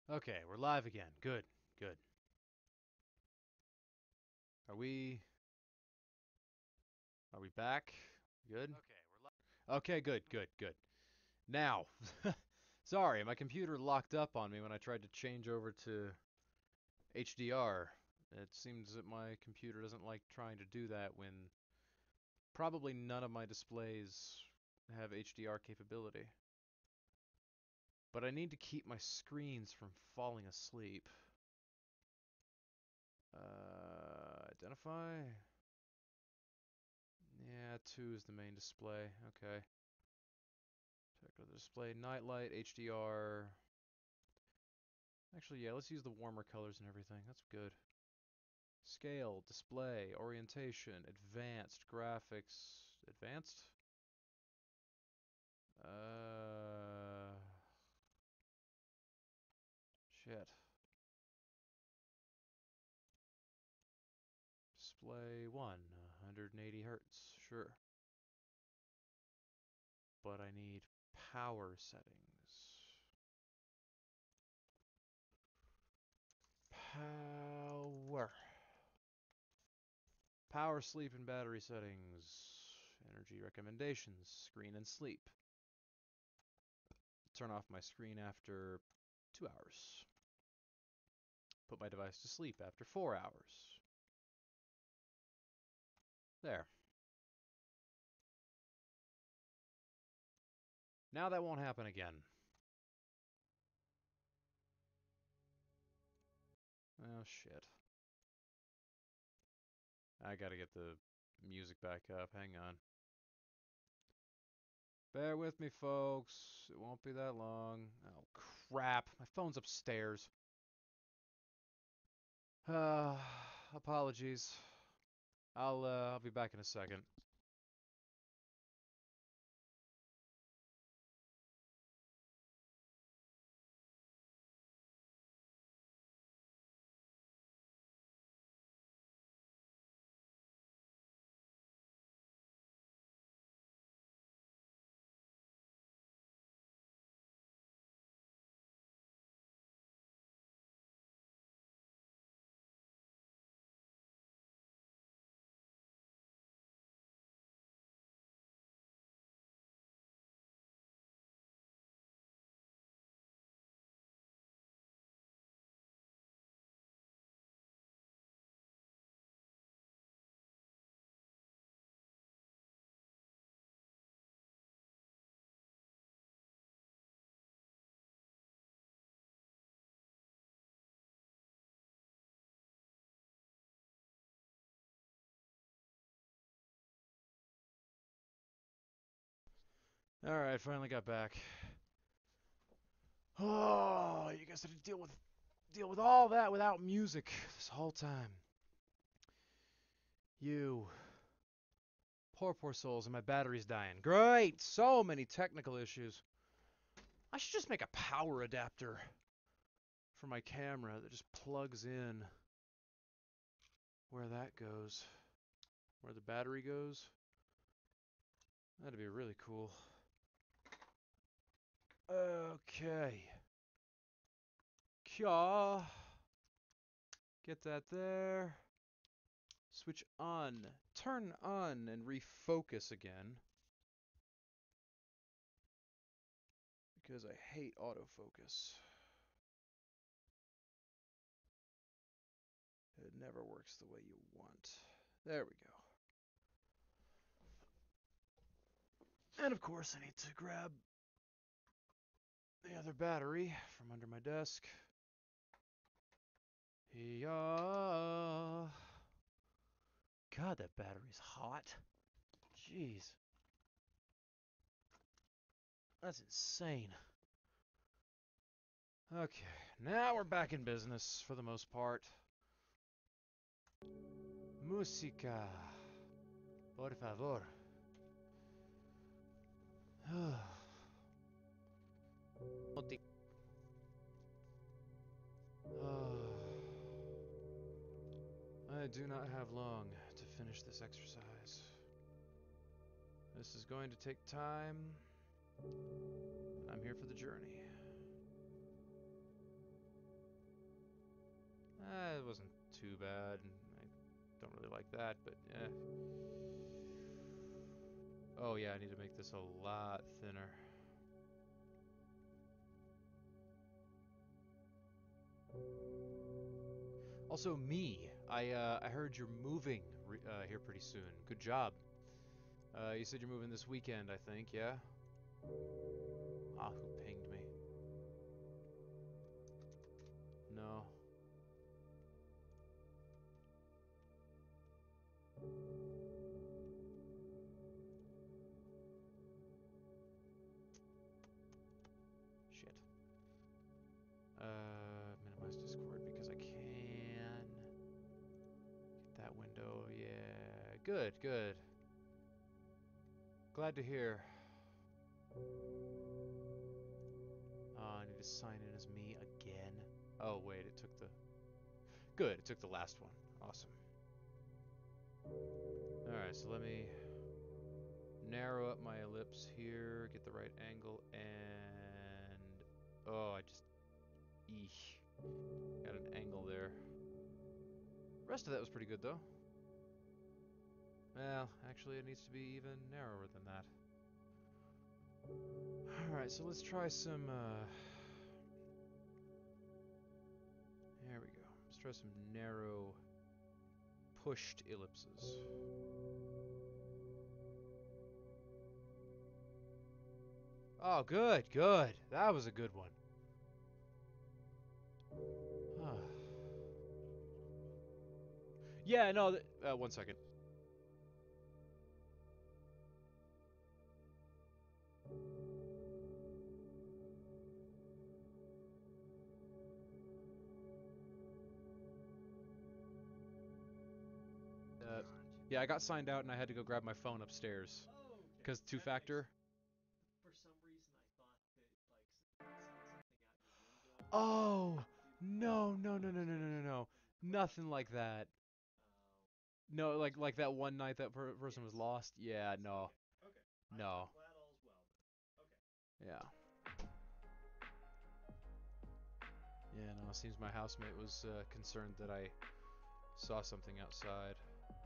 Okay, we're live again. Good, good. Are we... Are we back? Good? Okay, we're live. Okay, good, good, good. Now, sorry, my computer locked up on me when I tried to change over to H D R. It seems that my computer doesn't like trying to do that when probably none of my displays have H D R capability. But I need to keep my screens from falling asleep. Uh, identify? Yeah, two is the main display. Okay. Check out the display. Nightlight, H D R. Actually, yeah, let's use the warmer colors and everything. That's good. Scale, display, orientation, advanced, graphics. Advanced? Uh. Shit. Display one, one hundred eighty hertz. Sure. But I need power settings. Power. Power, sleep, and battery settings. Energy recommendations. Screen and sleep. Turn off my screen after two hours. Put my device to sleep after four hours. There. Now that won't happen again. Oh, shit. I gotta get the music back up. Hang on. Bear with me, folks. It won't be that long. Oh, crap. My phone's upstairs. Uh, apologies. I'll, uh, I'll be back in a second. Alright, finally got back. Oh, you guys had to deal with deal with all that without music this whole time. You. Poor, poor souls, and my battery's dying. Great! So many technical issues. I should just make a power adapter for my camera that just plugs in where that goes. Where the battery goes. That'd be really cool. Okay. Kya. Get that there. Switch on. Turn on and refocus again. Because I hate autofocus. It never works the way you want. There we go. And of course I need to grab the other battery from under my desk. Yeah. God, that battery's hot. Jeez. That's insane. Okay, now we're back in business for the most part. Música. Por favor. I do not have long to finish this exercise. This is going to take time. I'm here for the journey. Eh, it wasn't too bad. I don't really like that, but yeah. Oh yeah, I need to make this a lot thinner. Also, me. I uh, I heard you're moving re uh, here pretty soon. Good job. Uh, you said you're moving this weekend, I think. Yeah. Ah, who pinged me? No. Shit. Uh, minimize Discord because I can. Get that window. Yeah. Good. Good. Glad to hear. Oh, I need to sign in as me again. Oh, wait, it took the... Good, it took the last one. Awesome. Alright, so let me narrow up my ellipse here, get the right angle, and... Oh, I just... Eesh. Got an angle there. The rest of that was pretty good, though. Well, actually, it needs to be even narrower than that. Alright, so let's try some... Uh... There we go. Let's try some narrow... pushed ellipses. Oh, good, good. That was a good one. Yeah, no, th uh, one second. Uh, yeah, I got signed out and I had to go grab my phone upstairs. Because two-factor. For some reason, I thought that like sending something out your window. Oh, would do no, that. no, no, no, no, no, no, no. Nothing like that. No, like like that one night that per person was lost. Yeah, no. Okay. No. I'm glad all's well. Okay. Yeah. Yeah, no, it seems my housemate was uh, concerned that I saw something outside.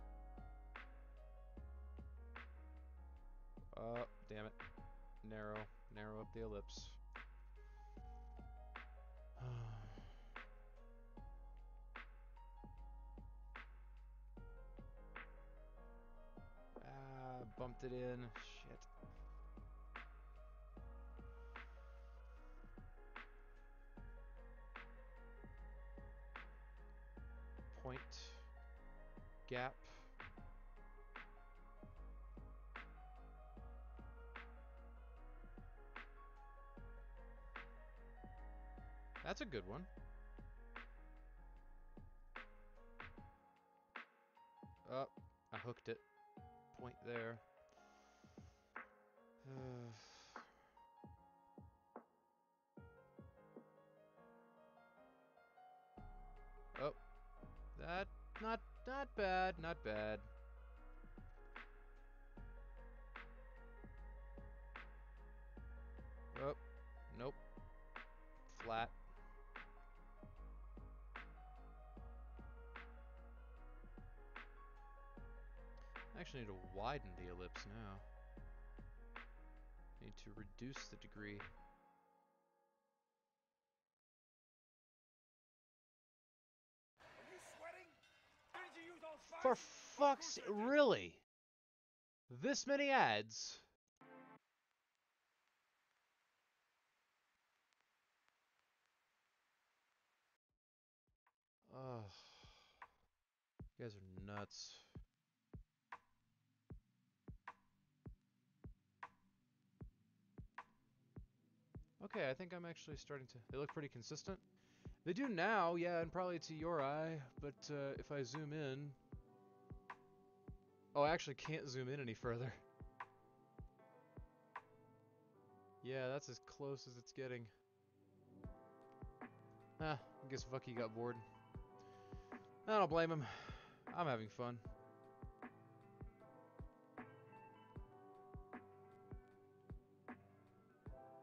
Uh, damn it. Narrow. Narrow up the ellipse. Ah, bumped it in. Shit. Point. Gap. That's a good one. Oh, I hooked it. Point there. Oh, that not not bad, not bad. Oh, nope. Flat. I actually need to widen the ellipse now. Need to reduce the degree. For fuck's really? This many ads? Ugh. You guys are nuts. Okay, I think I'm actually starting to... They look pretty consistent. They do now, yeah, and probably to your eye, but uh, if I zoom in... Oh, I actually can't zoom in any further. Yeah, that's as close as it's getting. Ah, I guess Vucky got bored. I don't blame him. I'm having fun.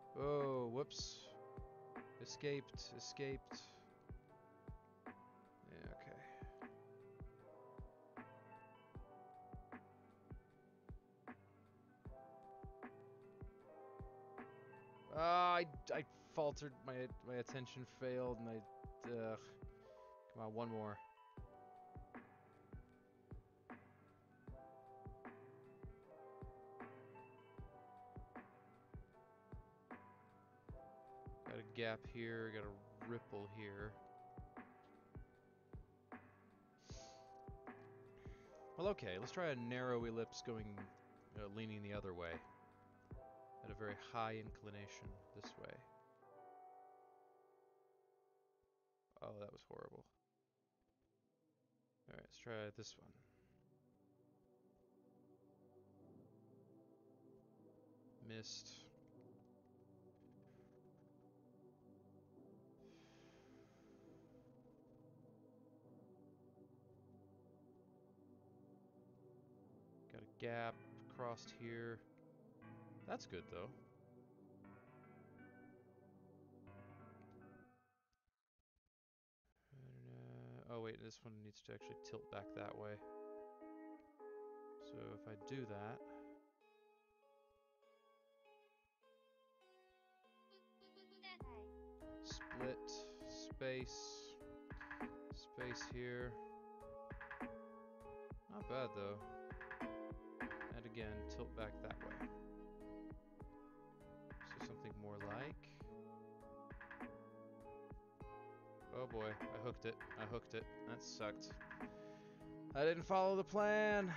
Oh, whoops. Escaped, escaped. faltered, my my attention failed, and I, uh, come on, one more. Got a gap here, got a ripple here. Well, okay, let's try a narrow ellipse going, uh, leaning the other way. At a very high inclination this way. Oh, that was horrible. Alright, let's try this one. Missed. Got a gap crossed here. That's good though. And, uh, oh wait, this one needs to actually tilt back that way. So if I do that, split, space, space here. Not bad though. And again, tilt back that way. So something more like... Oh boy, I hooked it. I hooked it. That sucked. I didn't follow the plan.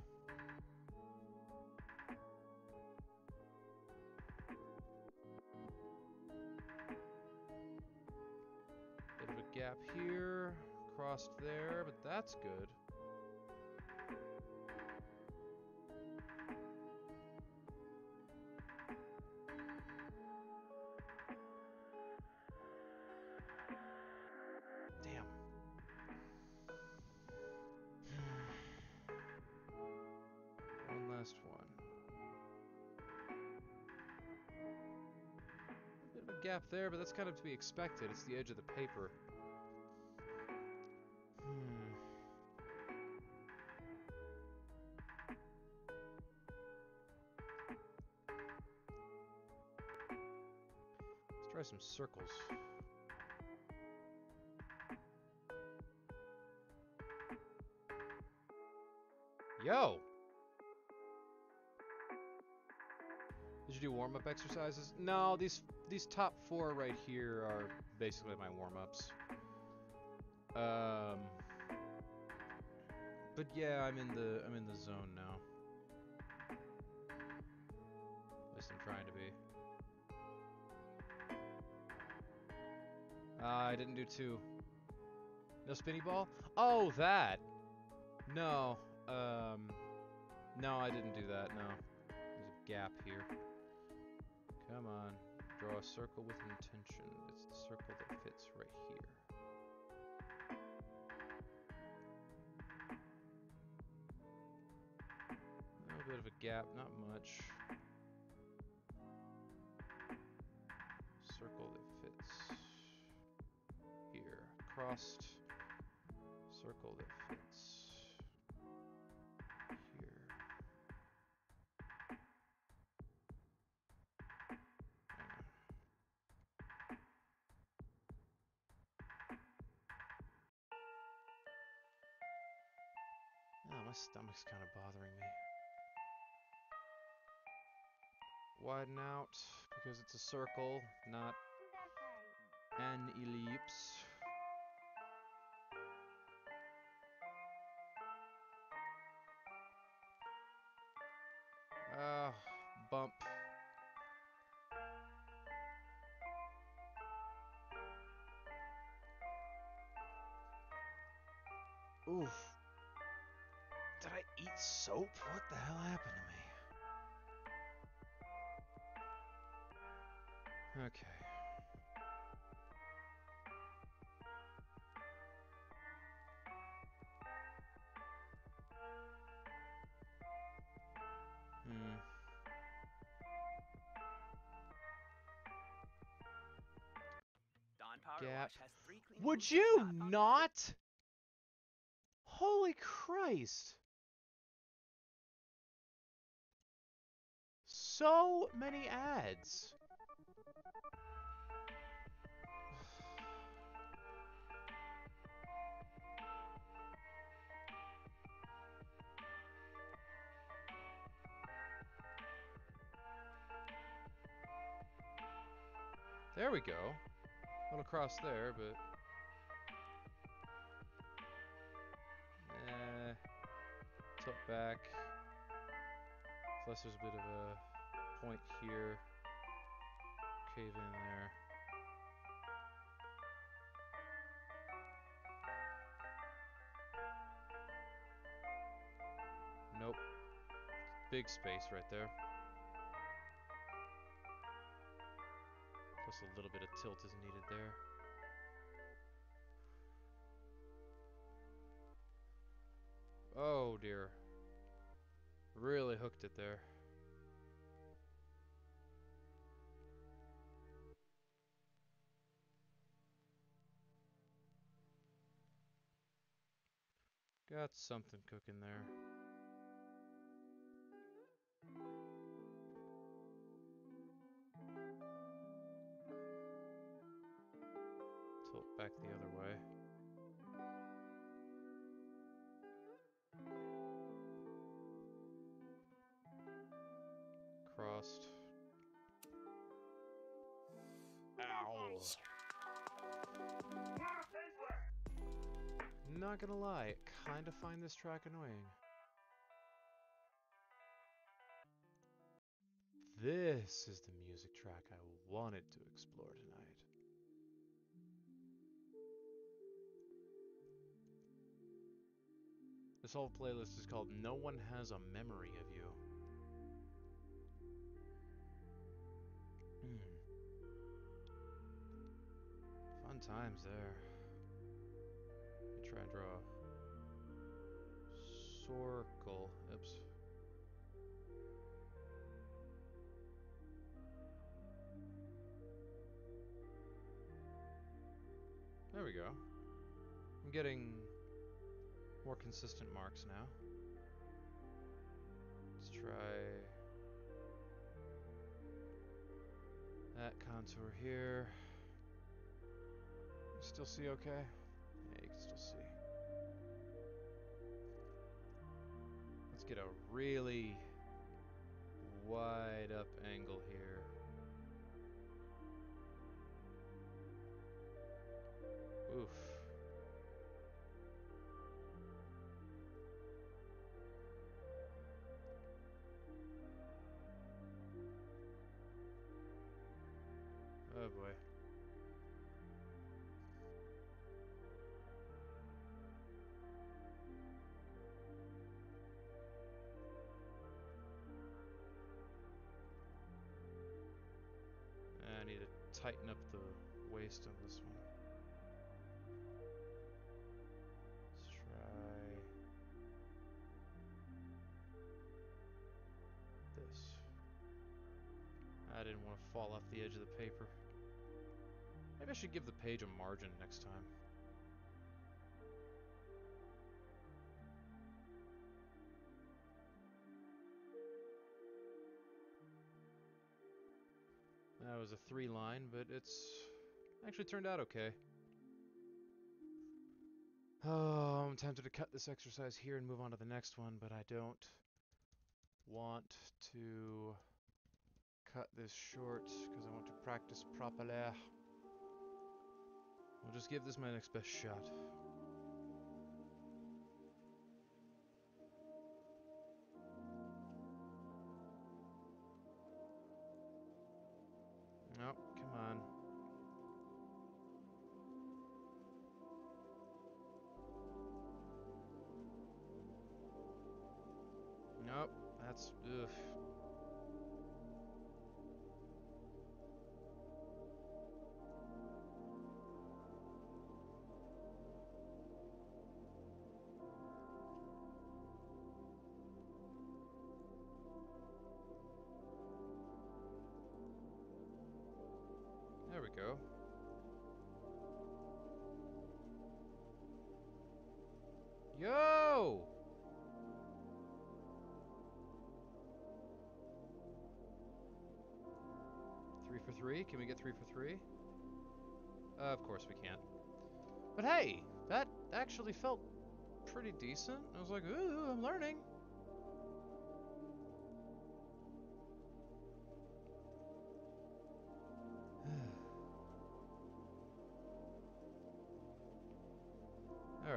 Bit of a gap here, crossed there, but that's good. Damn. One last one. A bit of a gap there, but that's kind of to be expected. It's the edge of the paper. Hmm. Let's try some circles. Yo! Did you do warm-up exercises? No, these these top four right here are basically my warm-ups. Um, but yeah, I'm in the I'm in the zone now. At least I'm trying to be. Uh, I didn't do two. No spinny ball? Oh, that. No. Um, no, I didn't do that. No. There's a gap here. Come on. Draw a circle with intention. It's the circle that fits right here. A little bit of a gap, not much. Circle that fits here. Crossed circle that fits here. Oh, my stomach's kind of bothering me. Widen out, because it's a circle, not an ellipse. Ah, bump. Oof. Did I eat soap? What the hell happened to me? Okay. Hmm. Dawn Power Gap. Wash has three clean Would moves you that knock on- not? Holy Christ. So many ads. There we go. A little cross there, but... Eh. Tilt back. Plus there's a bit of a point here. Cave in there. Nope. Big space right there. Plus a little bit of tilt is needed there. Oh dear. Really hooked it there. Got something cooking there. Tilt back the other way. Crossed. Ow. Not gonna lie, kinda find this track annoying. This is the music track I wanted to explore tonight. This whole playlist is called No One Has a Memory of You. Hmm. Fun times there. Let me try and draw a circle. Oops. There we go. I'm getting more consistent marks now. Let's try that contour here. You still see okay? Yeah, you can still see. Let's get a really wide up angle here. Oof. Oh boy. I need to tighten up the waist on this one. Let's try this. I didn't want to fall off the edge of the paper. Maybe I should give the page a margin next time. That was a three line, but it's actually turned out okay. Oh, I'm tempted to cut this exercise here and move on to the next one, but I don't want to cut this short because I want to practice properly. I'll just give this my next best shot. Nope, come on. Nope, that's ugh. There we go. Yo! Three for three? Can we get three for three? Uh, of course we can't. But hey, that actually felt pretty decent. I was like, ooh, I'm learning.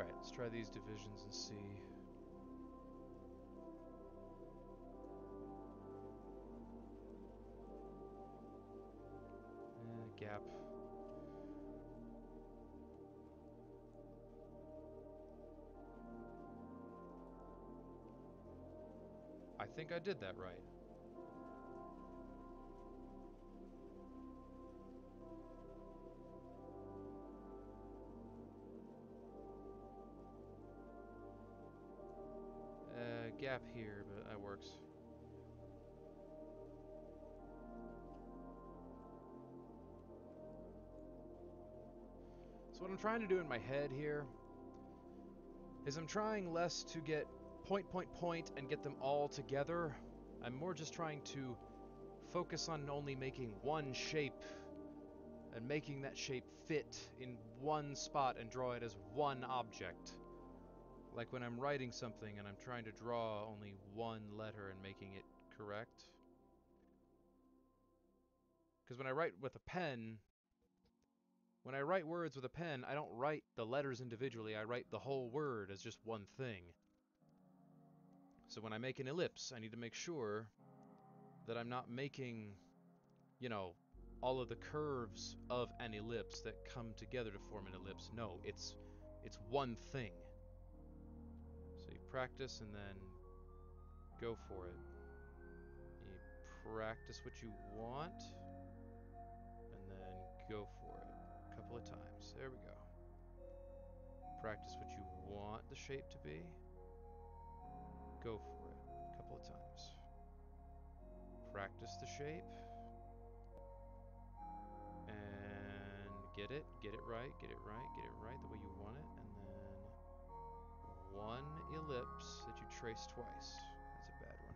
Alright, let's try these divisions and see. Uh, gap. I think I did that right. Uh, gap here, but that works. So what I'm trying to do in my head here is I'm trying less to get point, point, point and get them all together. I'm more just trying to focus on only making one shape and making that shape fit in one spot and draw it as one object. Like when I'm writing something and I'm trying to draw only one letter and making it correct. Because when I write with a pen, when I write words with a pen, I don't write the letters individually, I write the whole word as just one thing. So when I make an ellipse, I need to make sure that I'm not making, you know, all of the curves of an ellipse that come together to form an ellipse. No, it's it's one thing. So you practice and then go for it. You practice what you want and then go for it a couple of times. There we go. Practice what you want the shape to be. Go for it a couple of times. Practice the shape. And get it, get it right, get it right, get it right the way you want it. And then one ellipse that you trace twice. That's a bad one.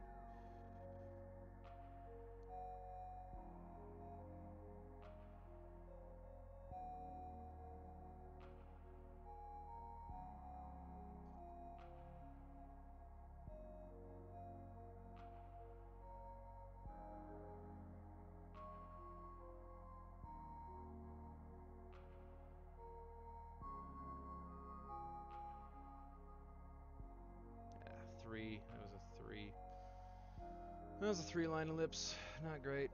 Yeah, three. That was a three. That was a three-line ellipse. Not great.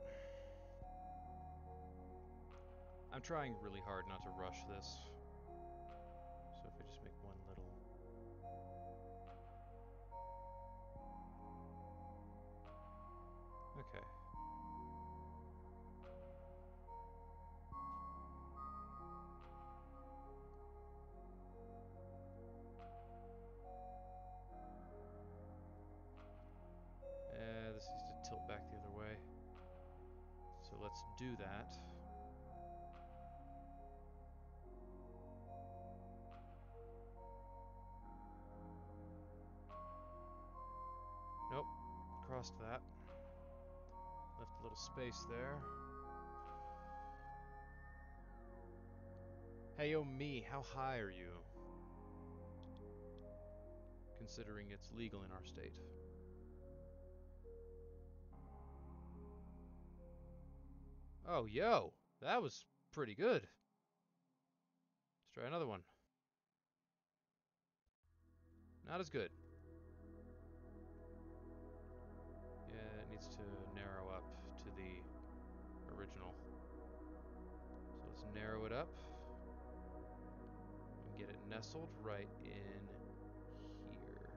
I'm trying really hard not to rush this. So if I just make one little... Okay. Uh, this needs to tilt back the other way. So let's do that. Nope. Crossed that. Left a little space there. Hey, yo, me, how high are you? Considering it's legal in our state. Oh, yo, that was pretty good. Let's try another one. Not as good. Yeah, it needs to narrow up to the original. So let's narrow it up and get it nestled right in here.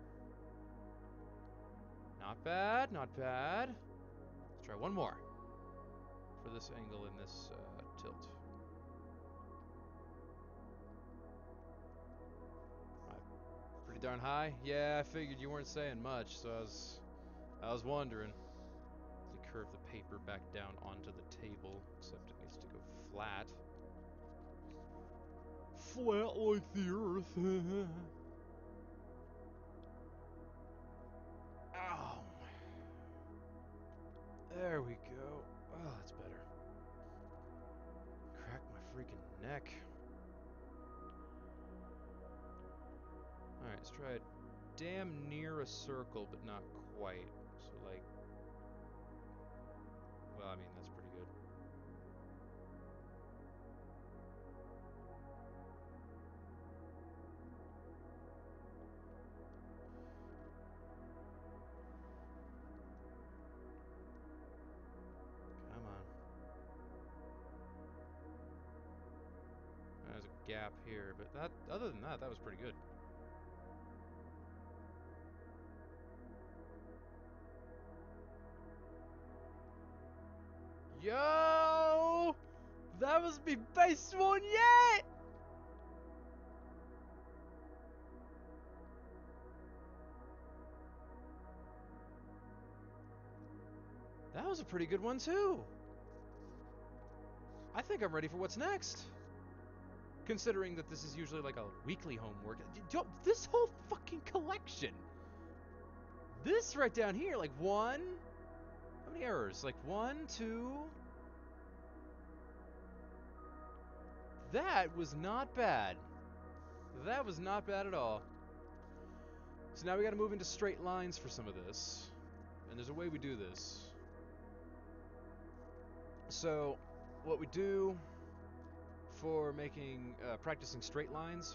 Not bad, not bad. Let's try one more for this angle in this uh, tilt. Pretty darn high? Yeah, I figured you weren't saying much, so I was I was wondering. To curve the paper back down onto the table, except it needs to go flat. Flat like the earth. Ow. There we go. Oh, that's better. Crack my freaking neck. Alright, let's try it damn near a circle, but not quite. So, like... Well, I mean, that's pretty good. gap here, but that other than that, that was pretty good. Yo! That was my best one yet! That was a pretty good one too. I think I'm ready for what's next. Considering that this is usually like a weekly homework. Yo, this whole fucking collection. This right down here, like one. How many errors? Like one, two. That was not bad. That was not bad at all. So now we gotta move into straight lines for some of this. And there's a way we do this. So, what we do for making, uh, practicing straight lines,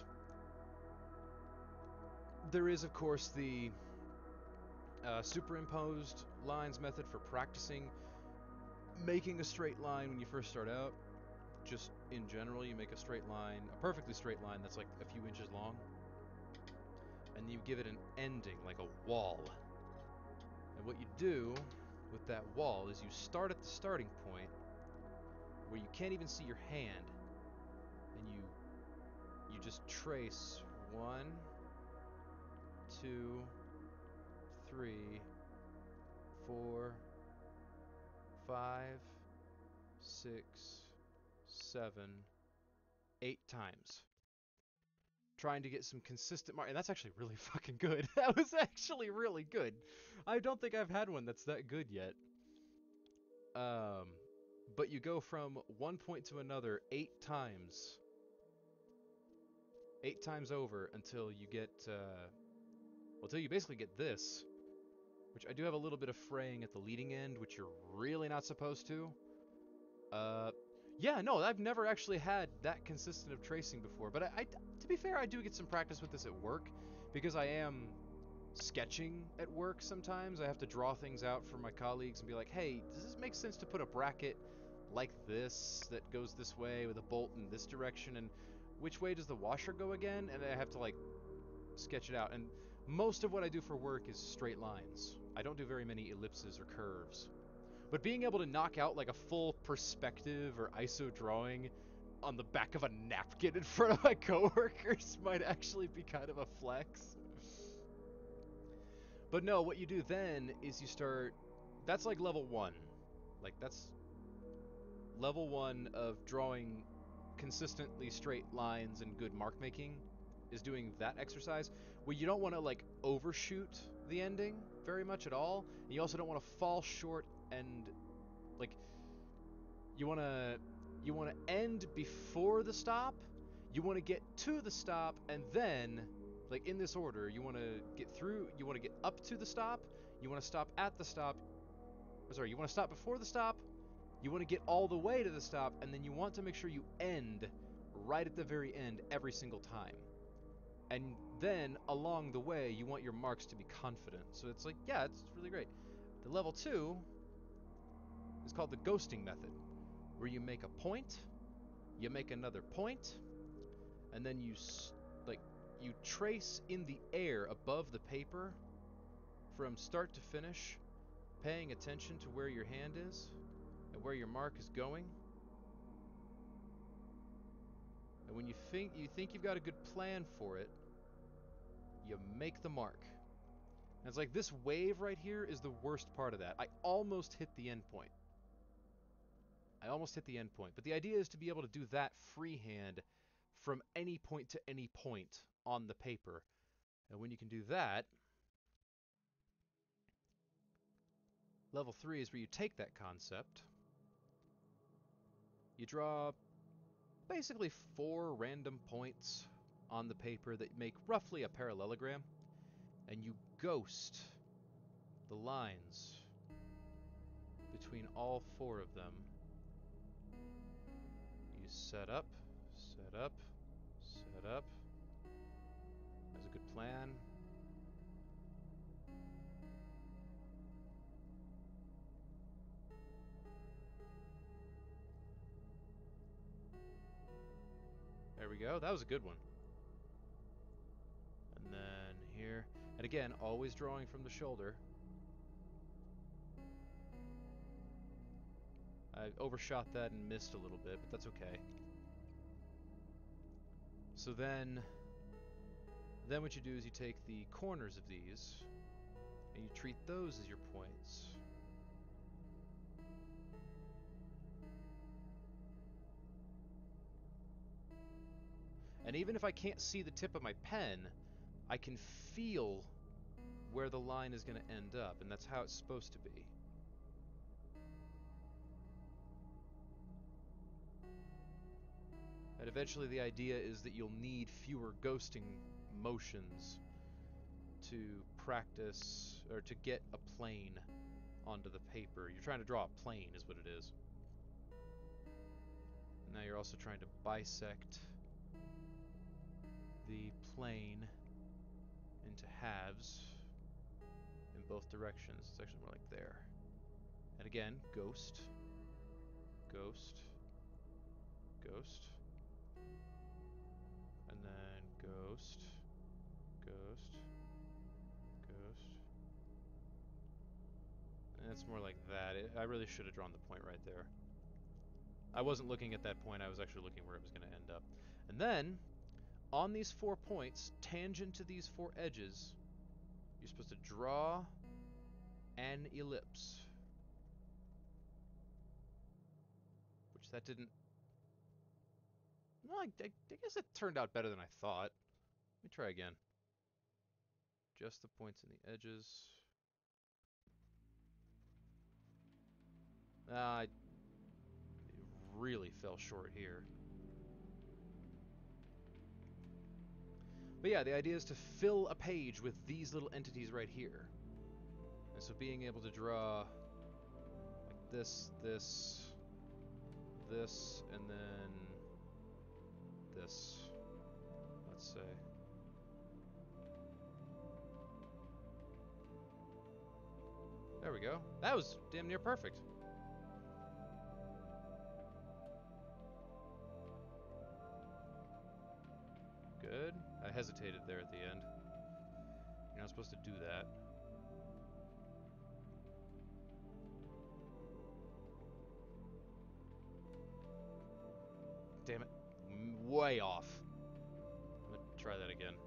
there is, of course, the uh, superimposed lines method for practicing making a straight line when you first start out. Just in general, you make a straight line, a perfectly straight line that's like a few inches long, and you give it an ending, like a wall. And what you do with that wall is you start at the starting point where you can't even see your hand, and you you just trace one, two, three, four, five, six, seven, eight times. Trying to get some consistent mark, and that's actually really fucking good. That was actually really good. I don't think I've had one that's that good yet. Um, but you go from one point to another eight times. Eight times over until you get, uh, well, until you basically get this, which I do have a little bit of fraying at the leading end, which you're really not supposed to. Uh, yeah, no, I've never actually had that consistent of tracing before, but I, I, to be fair, I do get some practice with this at work, because I am sketching at work sometimes. I have to draw things out for my colleagues and be like, hey, does this make sense to put a bracket like this that goes this way with a bolt in this direction, and which way does the washer go again? And I have to like sketch it out. And most of what I do for work is straight lines. I don't do very many ellipses or curves. But being able to knock out like a full perspective or I S O drawing on the back of a napkin in front of my coworkers might actually be kind of a flex. But no, what you do then is you start, that's like level one. Like that's level one of drawing consistently straight lines and good mark making, is doing that exercise where you don't want to like overshoot the ending very much at all, and you also don't want to fall short, and like you want to you want to end before the stop, you want to get to the stop, and then like in this order, you want to get through, you want to get up to the stop, you want to stop at the stop, sorry, you want to stop before the stop, you want to get all the way to the stop, and then you want to make sure you end right at the very end every single time. And then along the way, you want your marks to be confident. So it's like, yeah, it's really great. The level two is called the ghosting method, where you make a point, you make another point, and then you like you trace in the air above the paper from start to finish, paying attention to where your hand is and where your mark is going. And when you think you think you've got a good plan for it, you make the mark. And it's like this wave right here is the worst part of that. I almost hit the end point. I almost hit the end point. But the idea is to be able to do that freehand from any point to any point on the paper. And when you can do that, level three is where you take that concept, you draw basically four random points on the paper that make roughly a parallelogram, and you ghost the lines between all four of them. You set up, set up, set up. That's a good plan. There we we go. That was a good one. And then here. And again, always drawing from the shoulder. I overshot that and missed a little bit, but that's okay. So then, then what you do is you take the corners of these, and you treat those as your points. And even if I can't see the tip of my pen, I can feel where the line is going to end up, and that's how it's supposed to be. And eventually the idea is that you'll need fewer ghosting motions to practice, or to get a plane onto the paper. You're trying to draw a plane is what it is. Now you're also trying to bisect the plane into halves in both directions. It's actually more like there. And again, ghost, ghost, ghost, and then ghost, ghost, ghost. And it's more like that. It, I really should have drawn the point right there. I wasn't looking at that point, I was actually looking where it was going to end up. And then, on these four points, tangent to these four edges, you're supposed to draw an ellipse. Which that didn't... No, I, I, I guess it turned out better than I thought. Let me try again. Just the points and the edges. Ah, I really fell short here. But yeah, the idea is to fill a page with these little entities right here. And so being able to draw like this, this, this, and then this, let's say. There we go. That was damn near perfect. Good. I hesitated there at the end. You're not supposed to do that. Damn it. M- way off. I'm gonna try that again.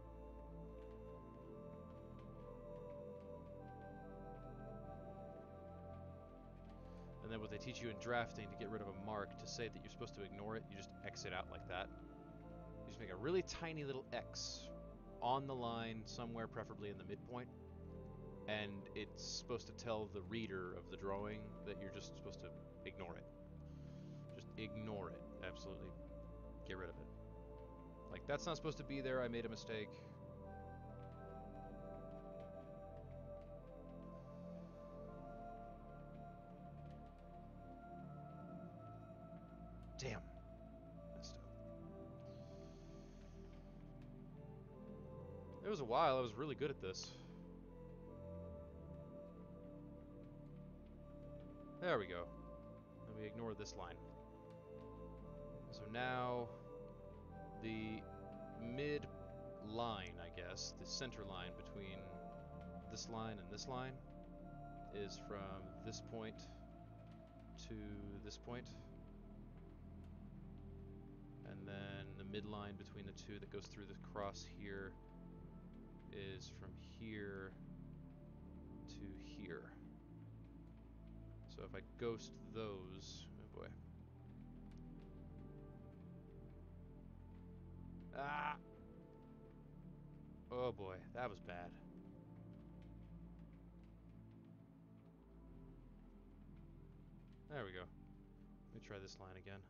And then what they teach you in drafting to get rid of a mark, to say that you're supposed to ignore it, you just exit out like that. You just make a really tiny little X on the line, somewhere preferably in the midpoint. And it's supposed to tell the reader of the drawing that you're just supposed to ignore it. Just ignore it. Absolutely. Get rid of it. Like, that's not supposed to be there, I made a mistake. Damn. Messed up. There was a while I was really good at this. There we go. And we ignore this line. So now the mid line, I guess, the center line between this line and this line is from this point to this point. And then the midline between the two that goes through the cross here is from here to here. So if I ghost those, oh boy. Ah! Oh boy, that was bad. There we go. Let me try this line again.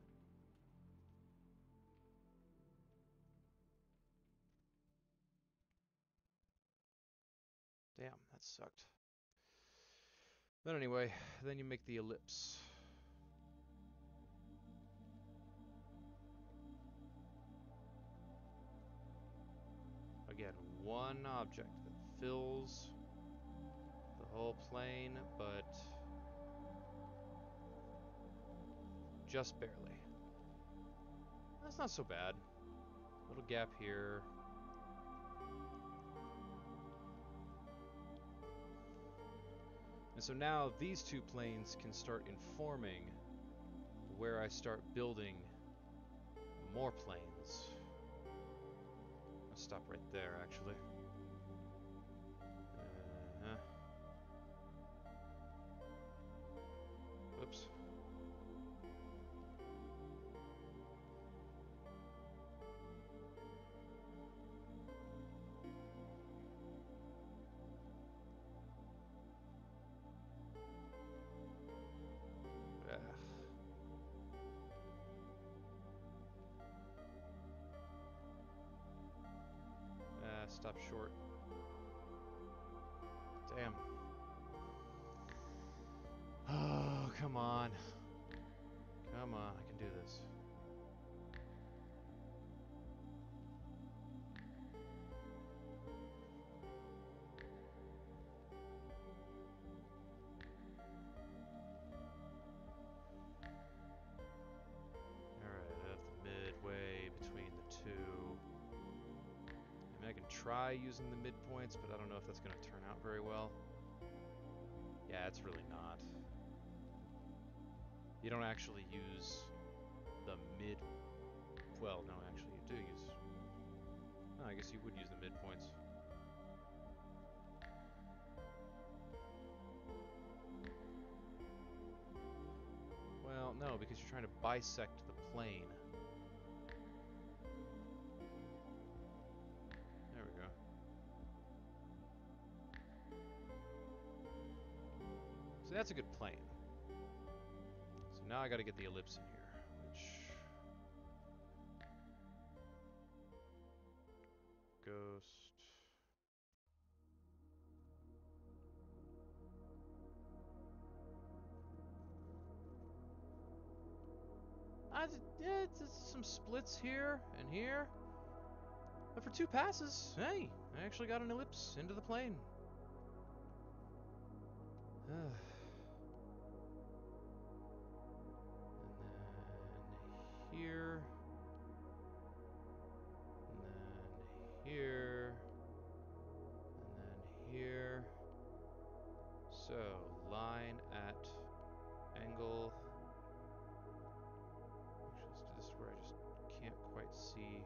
Damn, that sucked. But anyway, then you make the ellipse. Again, one object that fills the whole plane, but just barely. That's not so bad. Little gap here. And so now these two planes can start informing where I start building more planes. I'll stop right there, actually. Uh-huh. Whoops. Ugh. Ah, stop short. Damn. Oh, come on. Come on, I can do this. Alright, that's the midway between the two. I mean, I can try using the midpoints, but I don't know if that's going to turn out very well. Yeah, it's really not. You don't actually use the mid... Well, no, actually you do use... No, I guess you would use the midpoints. Well, no, because you're trying to bisect the plane. There we go. So that's a good plane. So now I gotta get the ellipse in here, which... Ghost... I, yeah, it's, it's some splits here and here. But for two passes, hey, I actually got an ellipse into the plane. And then here. And then here. And then here. So, line at angle. Actually, let's do this where I just can't quite see.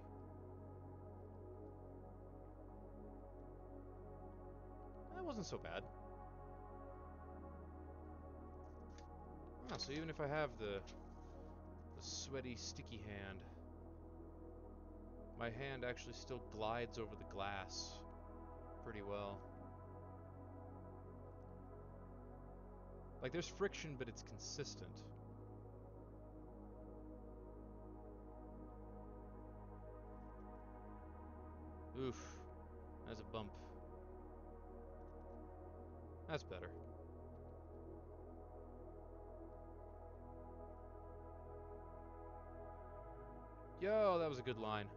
That wasn't so bad. Oh, so even if I have the, the sweaty, sticky hand, my hand actually still glides over the glass pretty well. Like, there's friction, but it's consistent. Oof. That's a bump. That's better. Yo, that was a good line.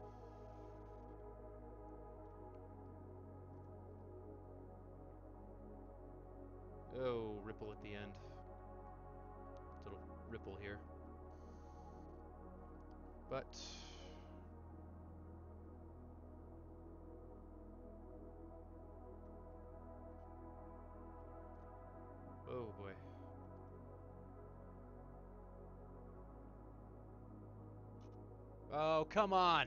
Oh, ripple at the end. Little ripple here. But... oh boy. Oh, come on!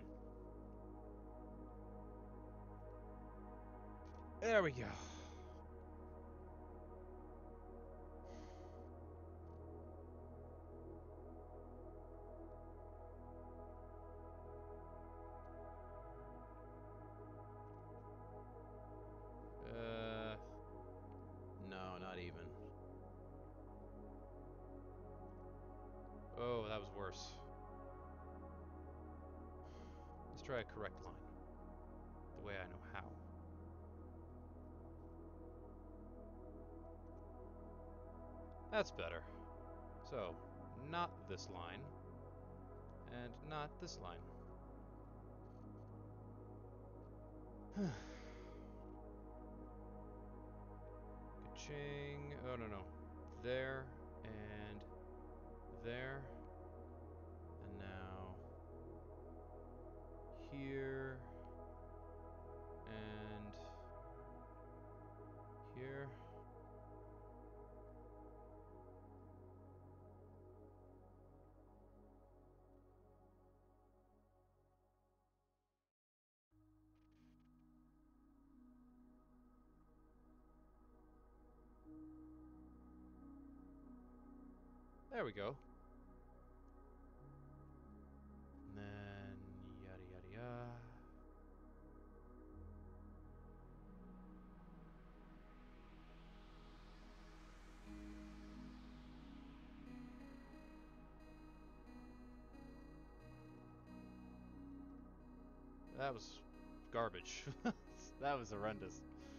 There we go. Uh... No, not even. Oh, that was worse. Let's try a correct line. The way I know how. That's better. So, not this line. And not this line. Ka-ching. Oh, no, no. There, and there. And now... There we go. And then yada yada yada. That was garbage. That was horrendous.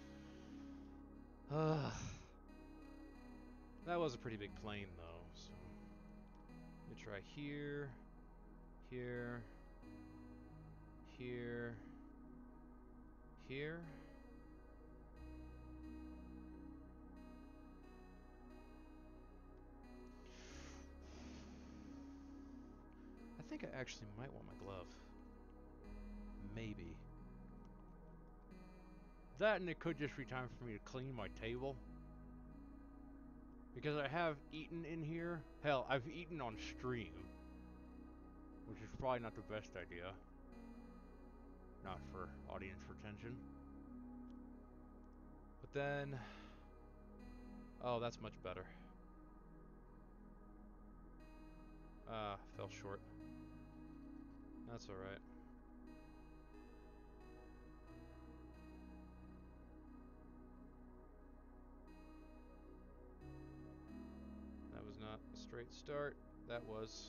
Uh, that was a pretty big plane, though. So let me try here, here, here, here. I think I actually might want my glove. Maybe. That, and it could just be time for me to clean my table. Because I have eaten in here. Hell, I've eaten on stream. Which is probably not the best idea. Not for audience retention. But then... Oh, that's much better. Ah, fell short. That's alright. That was not a straight start. That was.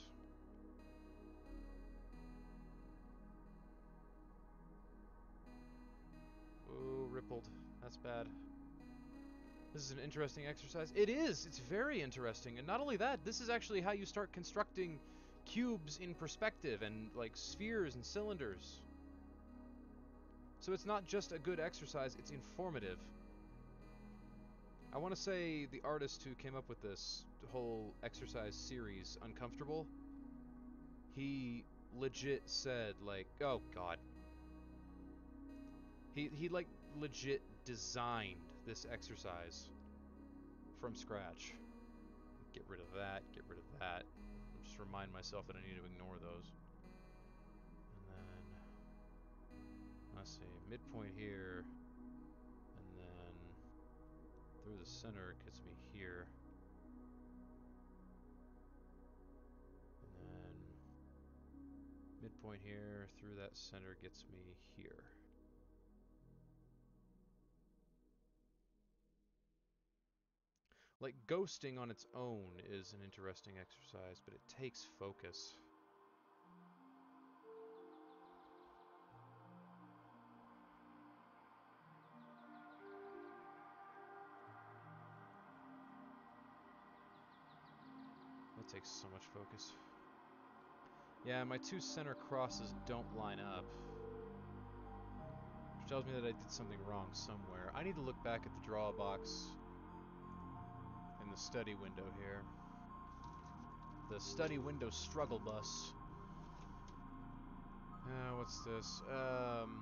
Ooh, rippled. That's bad. This is an interesting exercise. It is! It's very interesting. And not only that, this is actually how you start constructing cubes in perspective and, like, spheres and cylinders. So it's not just a good exercise, it's informative. I want to say the artist who came up with this whole exercise series, Uncomfortable, he legit said, like, oh god. He, he like, legit designed this exercise from scratch. Get rid of that, get rid of that. Just remind myself that I need to ignore those. And then, let's see, midpoint here, and then through the center gets me here. And then midpoint here, through that center gets me here. Like, ghosting on its own is an interesting exercise, but it takes focus. That takes so much focus. Yeah, my two center crosses don't line up. Which tells me that I did something wrong somewhere. I need to look back at the draw box in the study window here. The study window struggle bus. Uh, what's this? Um...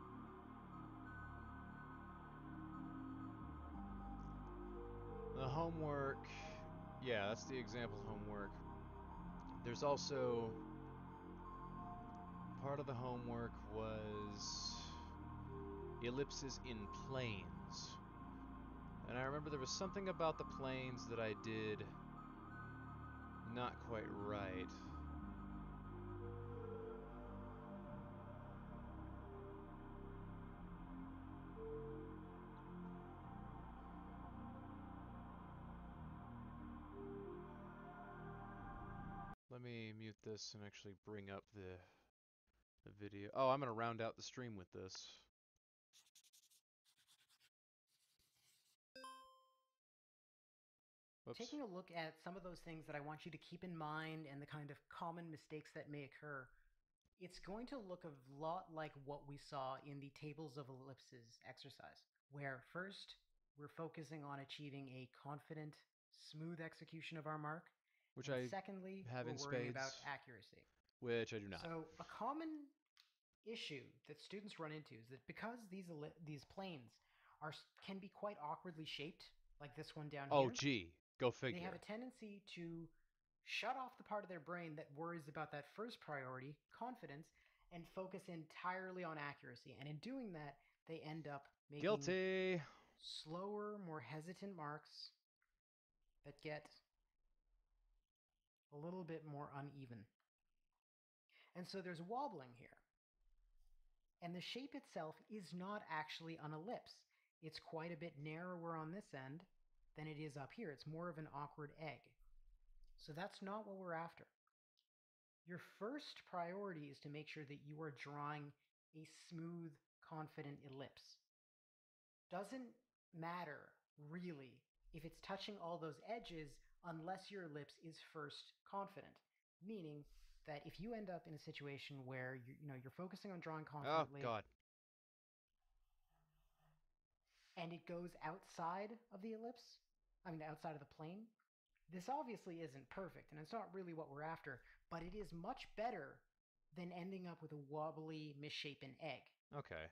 The homework... Yeah, that's the example homework. There's also... Part of the homework was... ellipses in planes. And I remember there was something about the planes that I did not quite right. Let me mute this and actually bring up the, the video. Oh, I'm going to round out the stream with this. Whoops. Taking a look at some of those things that I want you to keep in mind and the kind of common mistakes that may occur, it's going to look a lot like what we saw in the tables of ellipses exercise, where first we're focusing on achieving a confident, smooth execution of our mark, Which and I secondly, have we're in worrying spades. about accuracy. Which I do not. So a common issue that students run into is that because these elli- these planes are s- can be quite awkwardly shaped, like this one down Oh, here, gee. Go figure. they have a tendency to shut off the part of their brain that worries about that first priority, confidence, and focus entirely on accuracy. And in doing that, they end up making Guilty. slower, more hesitant marks that get a little bit more uneven. And so there's wobbling here. And the shape itself is not actually an ellipse. It's quite a bit narrower on this end than it is up here. It's more of an awkward egg. So that's not what we're after. Your first priority is to make sure that you are drawing a smooth, confident ellipse. Doesn't matter, really, if it's touching all those edges unless your ellipse is first confident. Meaning that if you end up in a situation where you, you know, you're focusing on drawing Oh, confidently God. and it goes outside of the ellipse, I mean outside of the plane, this obviously isn't perfect and it's not really what we're after, but it is much better than ending up with a wobbly, misshapen egg. Okay.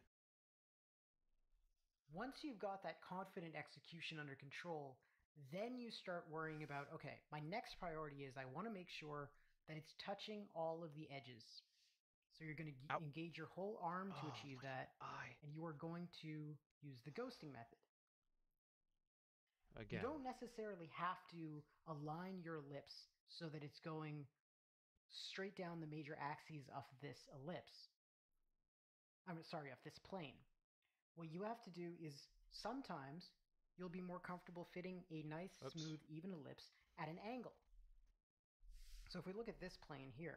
Once you've got that confident execution under control, then you start worrying about, okay, my next priority is I want to make sure that it's touching all of the edges. So you're going to Ow. engage your whole arm to Oh, achieve my that, eye. and you are going to use the ghosting method. Again. You don't necessarily have to align your ellipse so that it's going straight down the major axes of this ellipse. I'm sorry, of this plane. What you have to do is sometimes you'll be more comfortable fitting a nice, Oops. smooth, even ellipse at an angle. So if we look at this plane here,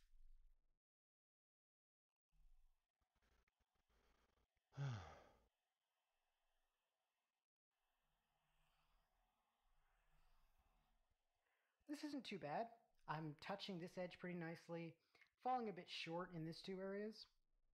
this isn't too bad. I'm touching this edge pretty nicely, falling a bit short in these two areas.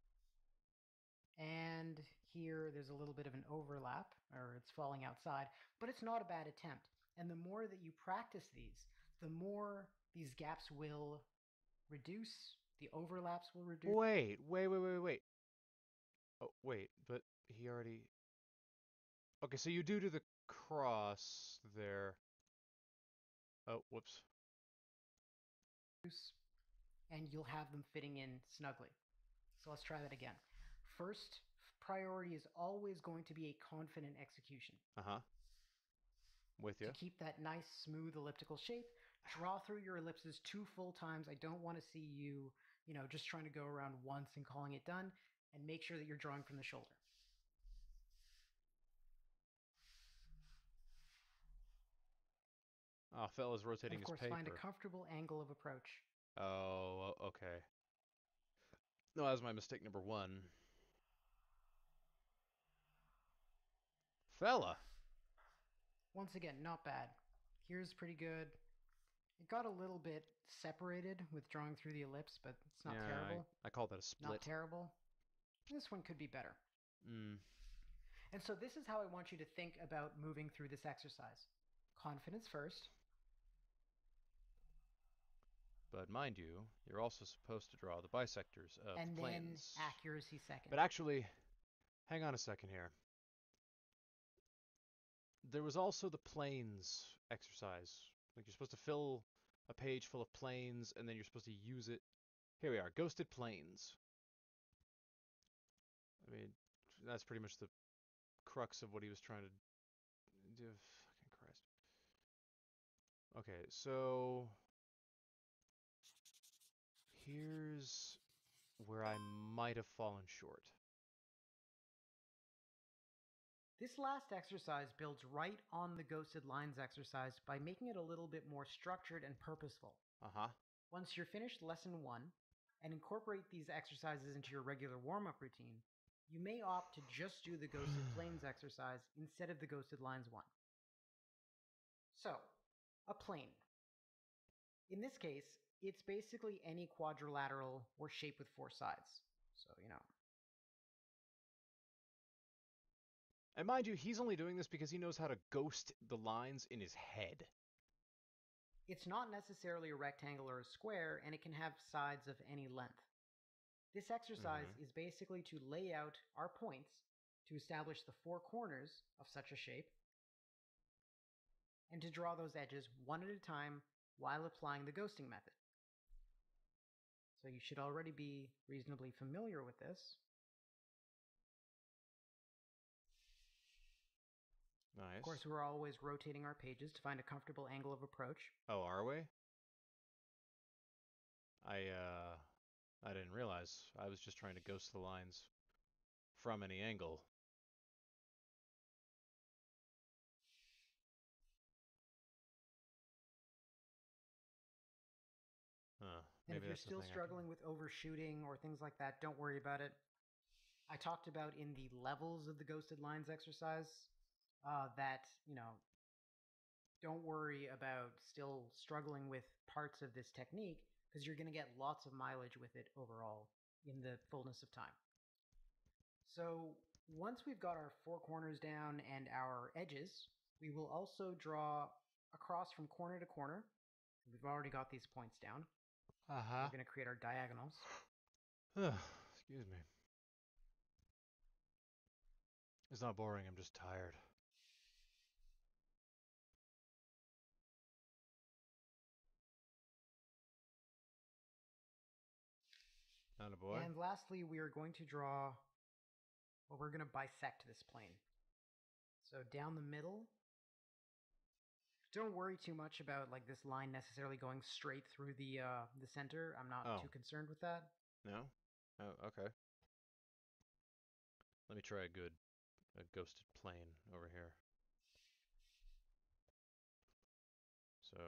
And here there's a little bit of an overlap, or it's falling outside, but it's not a bad attempt. And the more that you practice these, the more these gaps will reduce, the overlaps will reduce. Wait, wait, wait, wait, wait. Oh, wait, but he already... Okay, so you do do the cross there. Oh, whoops. And you'll have them fitting in snugly. So let's try that again. First priority is always going to be a confident execution. Uh-huh. With you. To keep that nice, smooth elliptical shape, draw through your ellipses two full times. I don't want to see you, you know, just trying to go around once and calling it done, and make sure that you're drawing from the shoulder. Oh, fella's rotating And of course, his paper. find a comfortable angle of approach. Oh, o- okay. No, that was my mistake number one. Fella! Once again, not bad. Here's pretty good. It got a little bit separated with drawing through the ellipse, but it's not yeah, terrible. I, I call that a split. Not terrible. This one could be better. Mm. And so this is how I want you to think about moving through this exercise. Confidence first. But mind you, you're also supposed to draw the bisectors of and the then planes. accuracy second. But actually, hang on a second here. There was also the planes exercise. Like you're supposed to fill a page full of planes, and then you're supposed to use it. Here we are, ghosted planes. I mean, that's pretty much the crux of what he was trying to do. Fucking Christ. Okay, so here's where I might have fallen short. This last exercise builds right on the ghosted lines exercise by making it a little bit more structured and purposeful. Uh-huh. Once you're finished lesson one and incorporate these exercises into your regular warm-up routine, you may opt to just do the ghosted planes exercise instead of the ghosted lines one. So, a plane. In this case, it's basically any quadrilateral or shape with four sides. So, you know. And mind you, he's only doing this because he knows how to ghost the lines in his head. It's not necessarily a rectangle or a square, and it can have sides of any length. This exercise Mhm. is basically to lay out our points to establish the four corners of such a shape, and to draw those edges one at a time while applying the ghosting method. So you should already be reasonably familiar with this. Nice. Of course, we're always rotating our pages to find a comfortable angle of approach. Oh, are we? I, uh, I didn't realize. I was just trying to ghost the lines from any angle. Huh. And Maybe if you're that's the still thing I can... struggling with overshooting or things like that, don't worry about it. I talked about in the levels of the ghosted lines exercise uh, that, you know, don't worry about still struggling with parts of this technique because you're going to get lots of mileage with it overall in the fullness of time. So once we've got our four corners down and our edges, we will also draw across from corner to corner. We've already got these points down. Uh-huh. We're going to create our diagonals. Excuse me. It's not boring, I'm just tired. Not a boy. And lastly, we are going to draw, well, we're going to bisect this plane. So down the middle, don't worry too much about like this line necessarily going straight through the uh, the center. I'm not Oh. too concerned with that. No? Oh, okay. Let me try a good, a ghosted plane over here. So...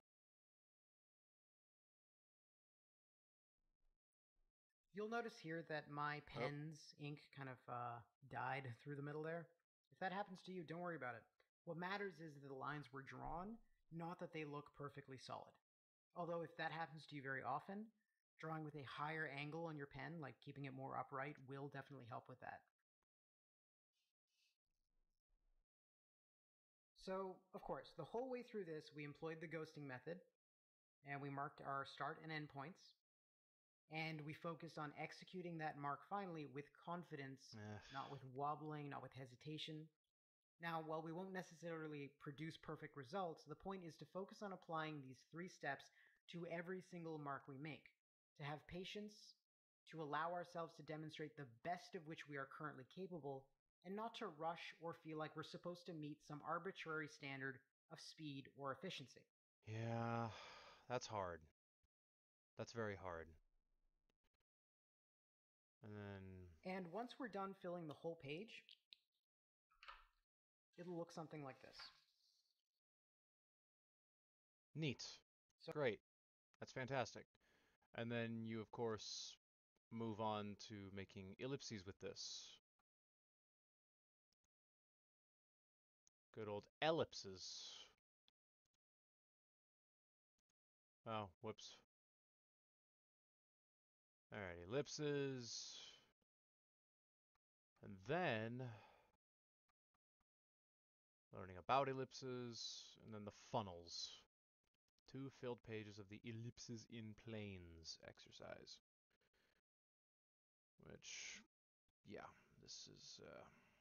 You'll notice here that my pen's ink kind of uh, died through the middle there. If that happens to you, don't worry about it. What matters is that the lines were drawn, not that they look perfectly solid. Although if that happens to you very often, drawing with a higher angle on your pen, like keeping it more upright, will definitely help with that. So, of course, the whole way through this, we employed the ghosting method, and we marked our start and end points. And we focused on executing that mark finally with confidence, Eh. not with wobbling, not with hesitation. Now, while we won't necessarily produce perfect results, the point is to focus on applying these three steps to every single mark we make, to have patience, to allow ourselves to demonstrate the best of which we are currently capable, and not to rush or feel like we're supposed to meet some arbitrary standard of speed or efficiency. Yeah, that's hard. That's very hard. And then... And once we're done filling the whole page, it'll look something like this. Neat. So, Great. That's fantastic. And then you, of course, move on to making ellipses with this. Good old ellipses. Oh, whoops. Alright, ellipses. And then... learning about ellipses, and then the funnels. Two filled pages of the ellipses in planes exercise. Which, yeah, this is, uh...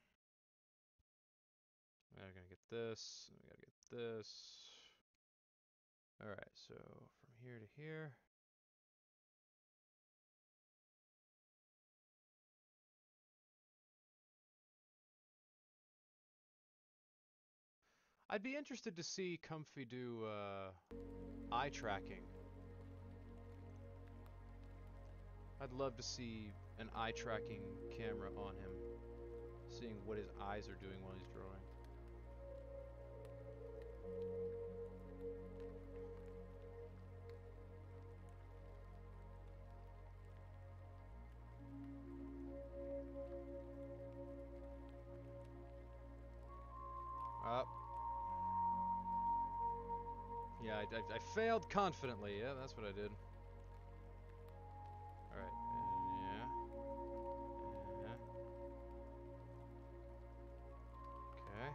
we're gonna get this, and we gotta get this. Alright, so from here to here. I'd be interested to see Comfy do uh, eye tracking. I'd love to see an eye tracking camera on him, seeing what his eyes are doing while he's drawing. Up. Yeah, I, I, I failed confidently. Yeah, that's what I did. Alright, yeah. Yeah. Okay.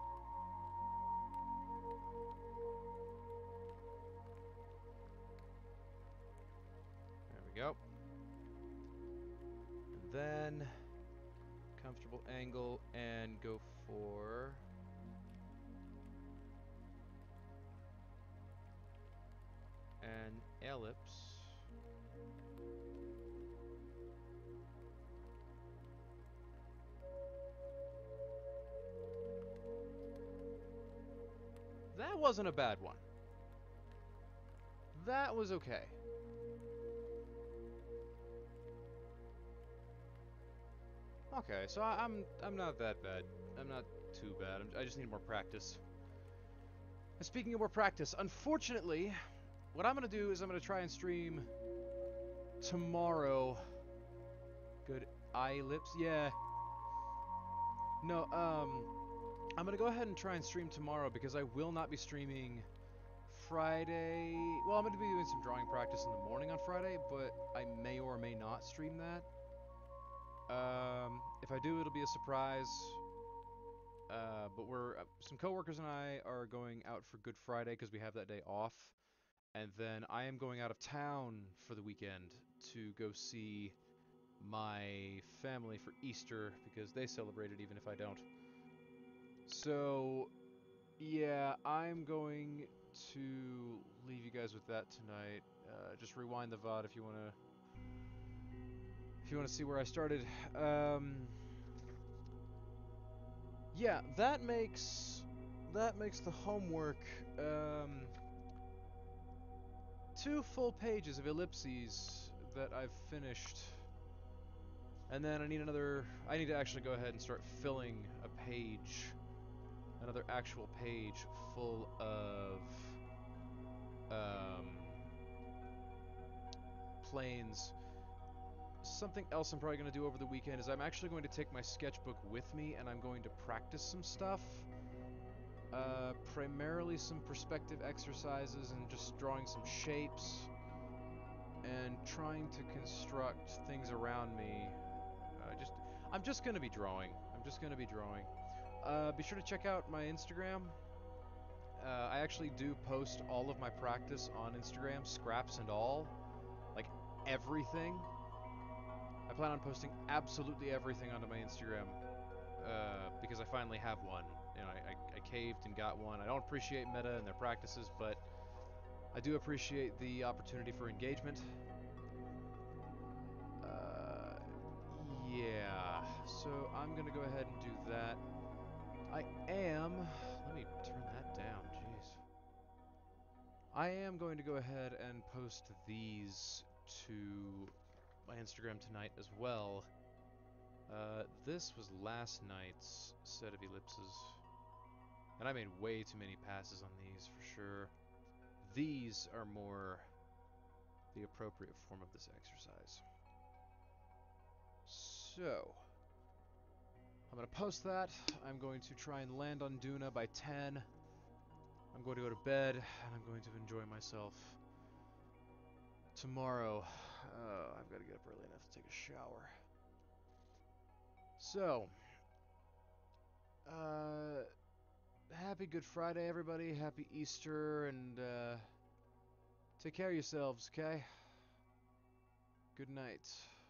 There we go. And then, comfortable angle and go for... an ellipse. That wasn't a bad one. That was okay. Okay, so I, I'm I'm not that bad. I'm not too bad. I'm, I just need more practice. And speaking of more practice, unfortunately, what I'm gonna do is I'm gonna try and stream tomorrow. Good eye lips, yeah. No, um, I'm gonna go ahead and try and stream tomorrow because I will not be streaming Friday. Well, I'm gonna be doing some drawing practice in the morning on Friday, but I may or may not stream that. Um, if I do, it'll be a surprise. Uh, but we're uh, some coworkers and I are going out for Good Friday because we have that day off, and then I am going out of town for the weekend to go see my family for Easter because they celebrate it even if I don't. So, yeah, I'm going to leave you guys with that tonight. Uh, just rewind the V O D if you wanna if you wanna see where I started. Um, yeah, that makes that makes the homework um, two full pages of ellipses that I've finished. And then I need another, I need to actually go ahead and start filling a page, another actual page full of um, planes. Something else I'm probably going to do over the weekend is I'm actually going to take my sketchbook with me and I'm going to practice some stuff. Uh, primarily some perspective exercises and just drawing some shapes and trying to construct things around me. Uh, just, I'm just going to be drawing. I'm just going to be drawing. Uh, be sure to check out my Instagram. Uh, I actually do post all of my practice on Instagram, scraps and all. Like, everything. I plan on posting absolutely everything onto my Instagram. Uh, because I finally have one. You know, I, I, I caved and got one. I don't appreciate Meta and their practices, but I do appreciate the opportunity for engagement. Uh, yeah. So I'm gonna go ahead and do that. I am... Let me turn that down, jeez. I am going to go ahead and post these to my Instagram tonight as well. Uh, this was last night's set of ellipses. And I made way too many passes on these, for sure. These are more the appropriate form of this exercise. So... I'm going to post that. I'm going to try and land on Duna by ten. I'm going to go to bed, and I'm going to enjoy myself. Tomorrow, uh, I've got to get up early enough to take a shower. So, uh, happy Good Friday, everybody. Happy Easter, and uh, take care of yourselves, okay? Good night.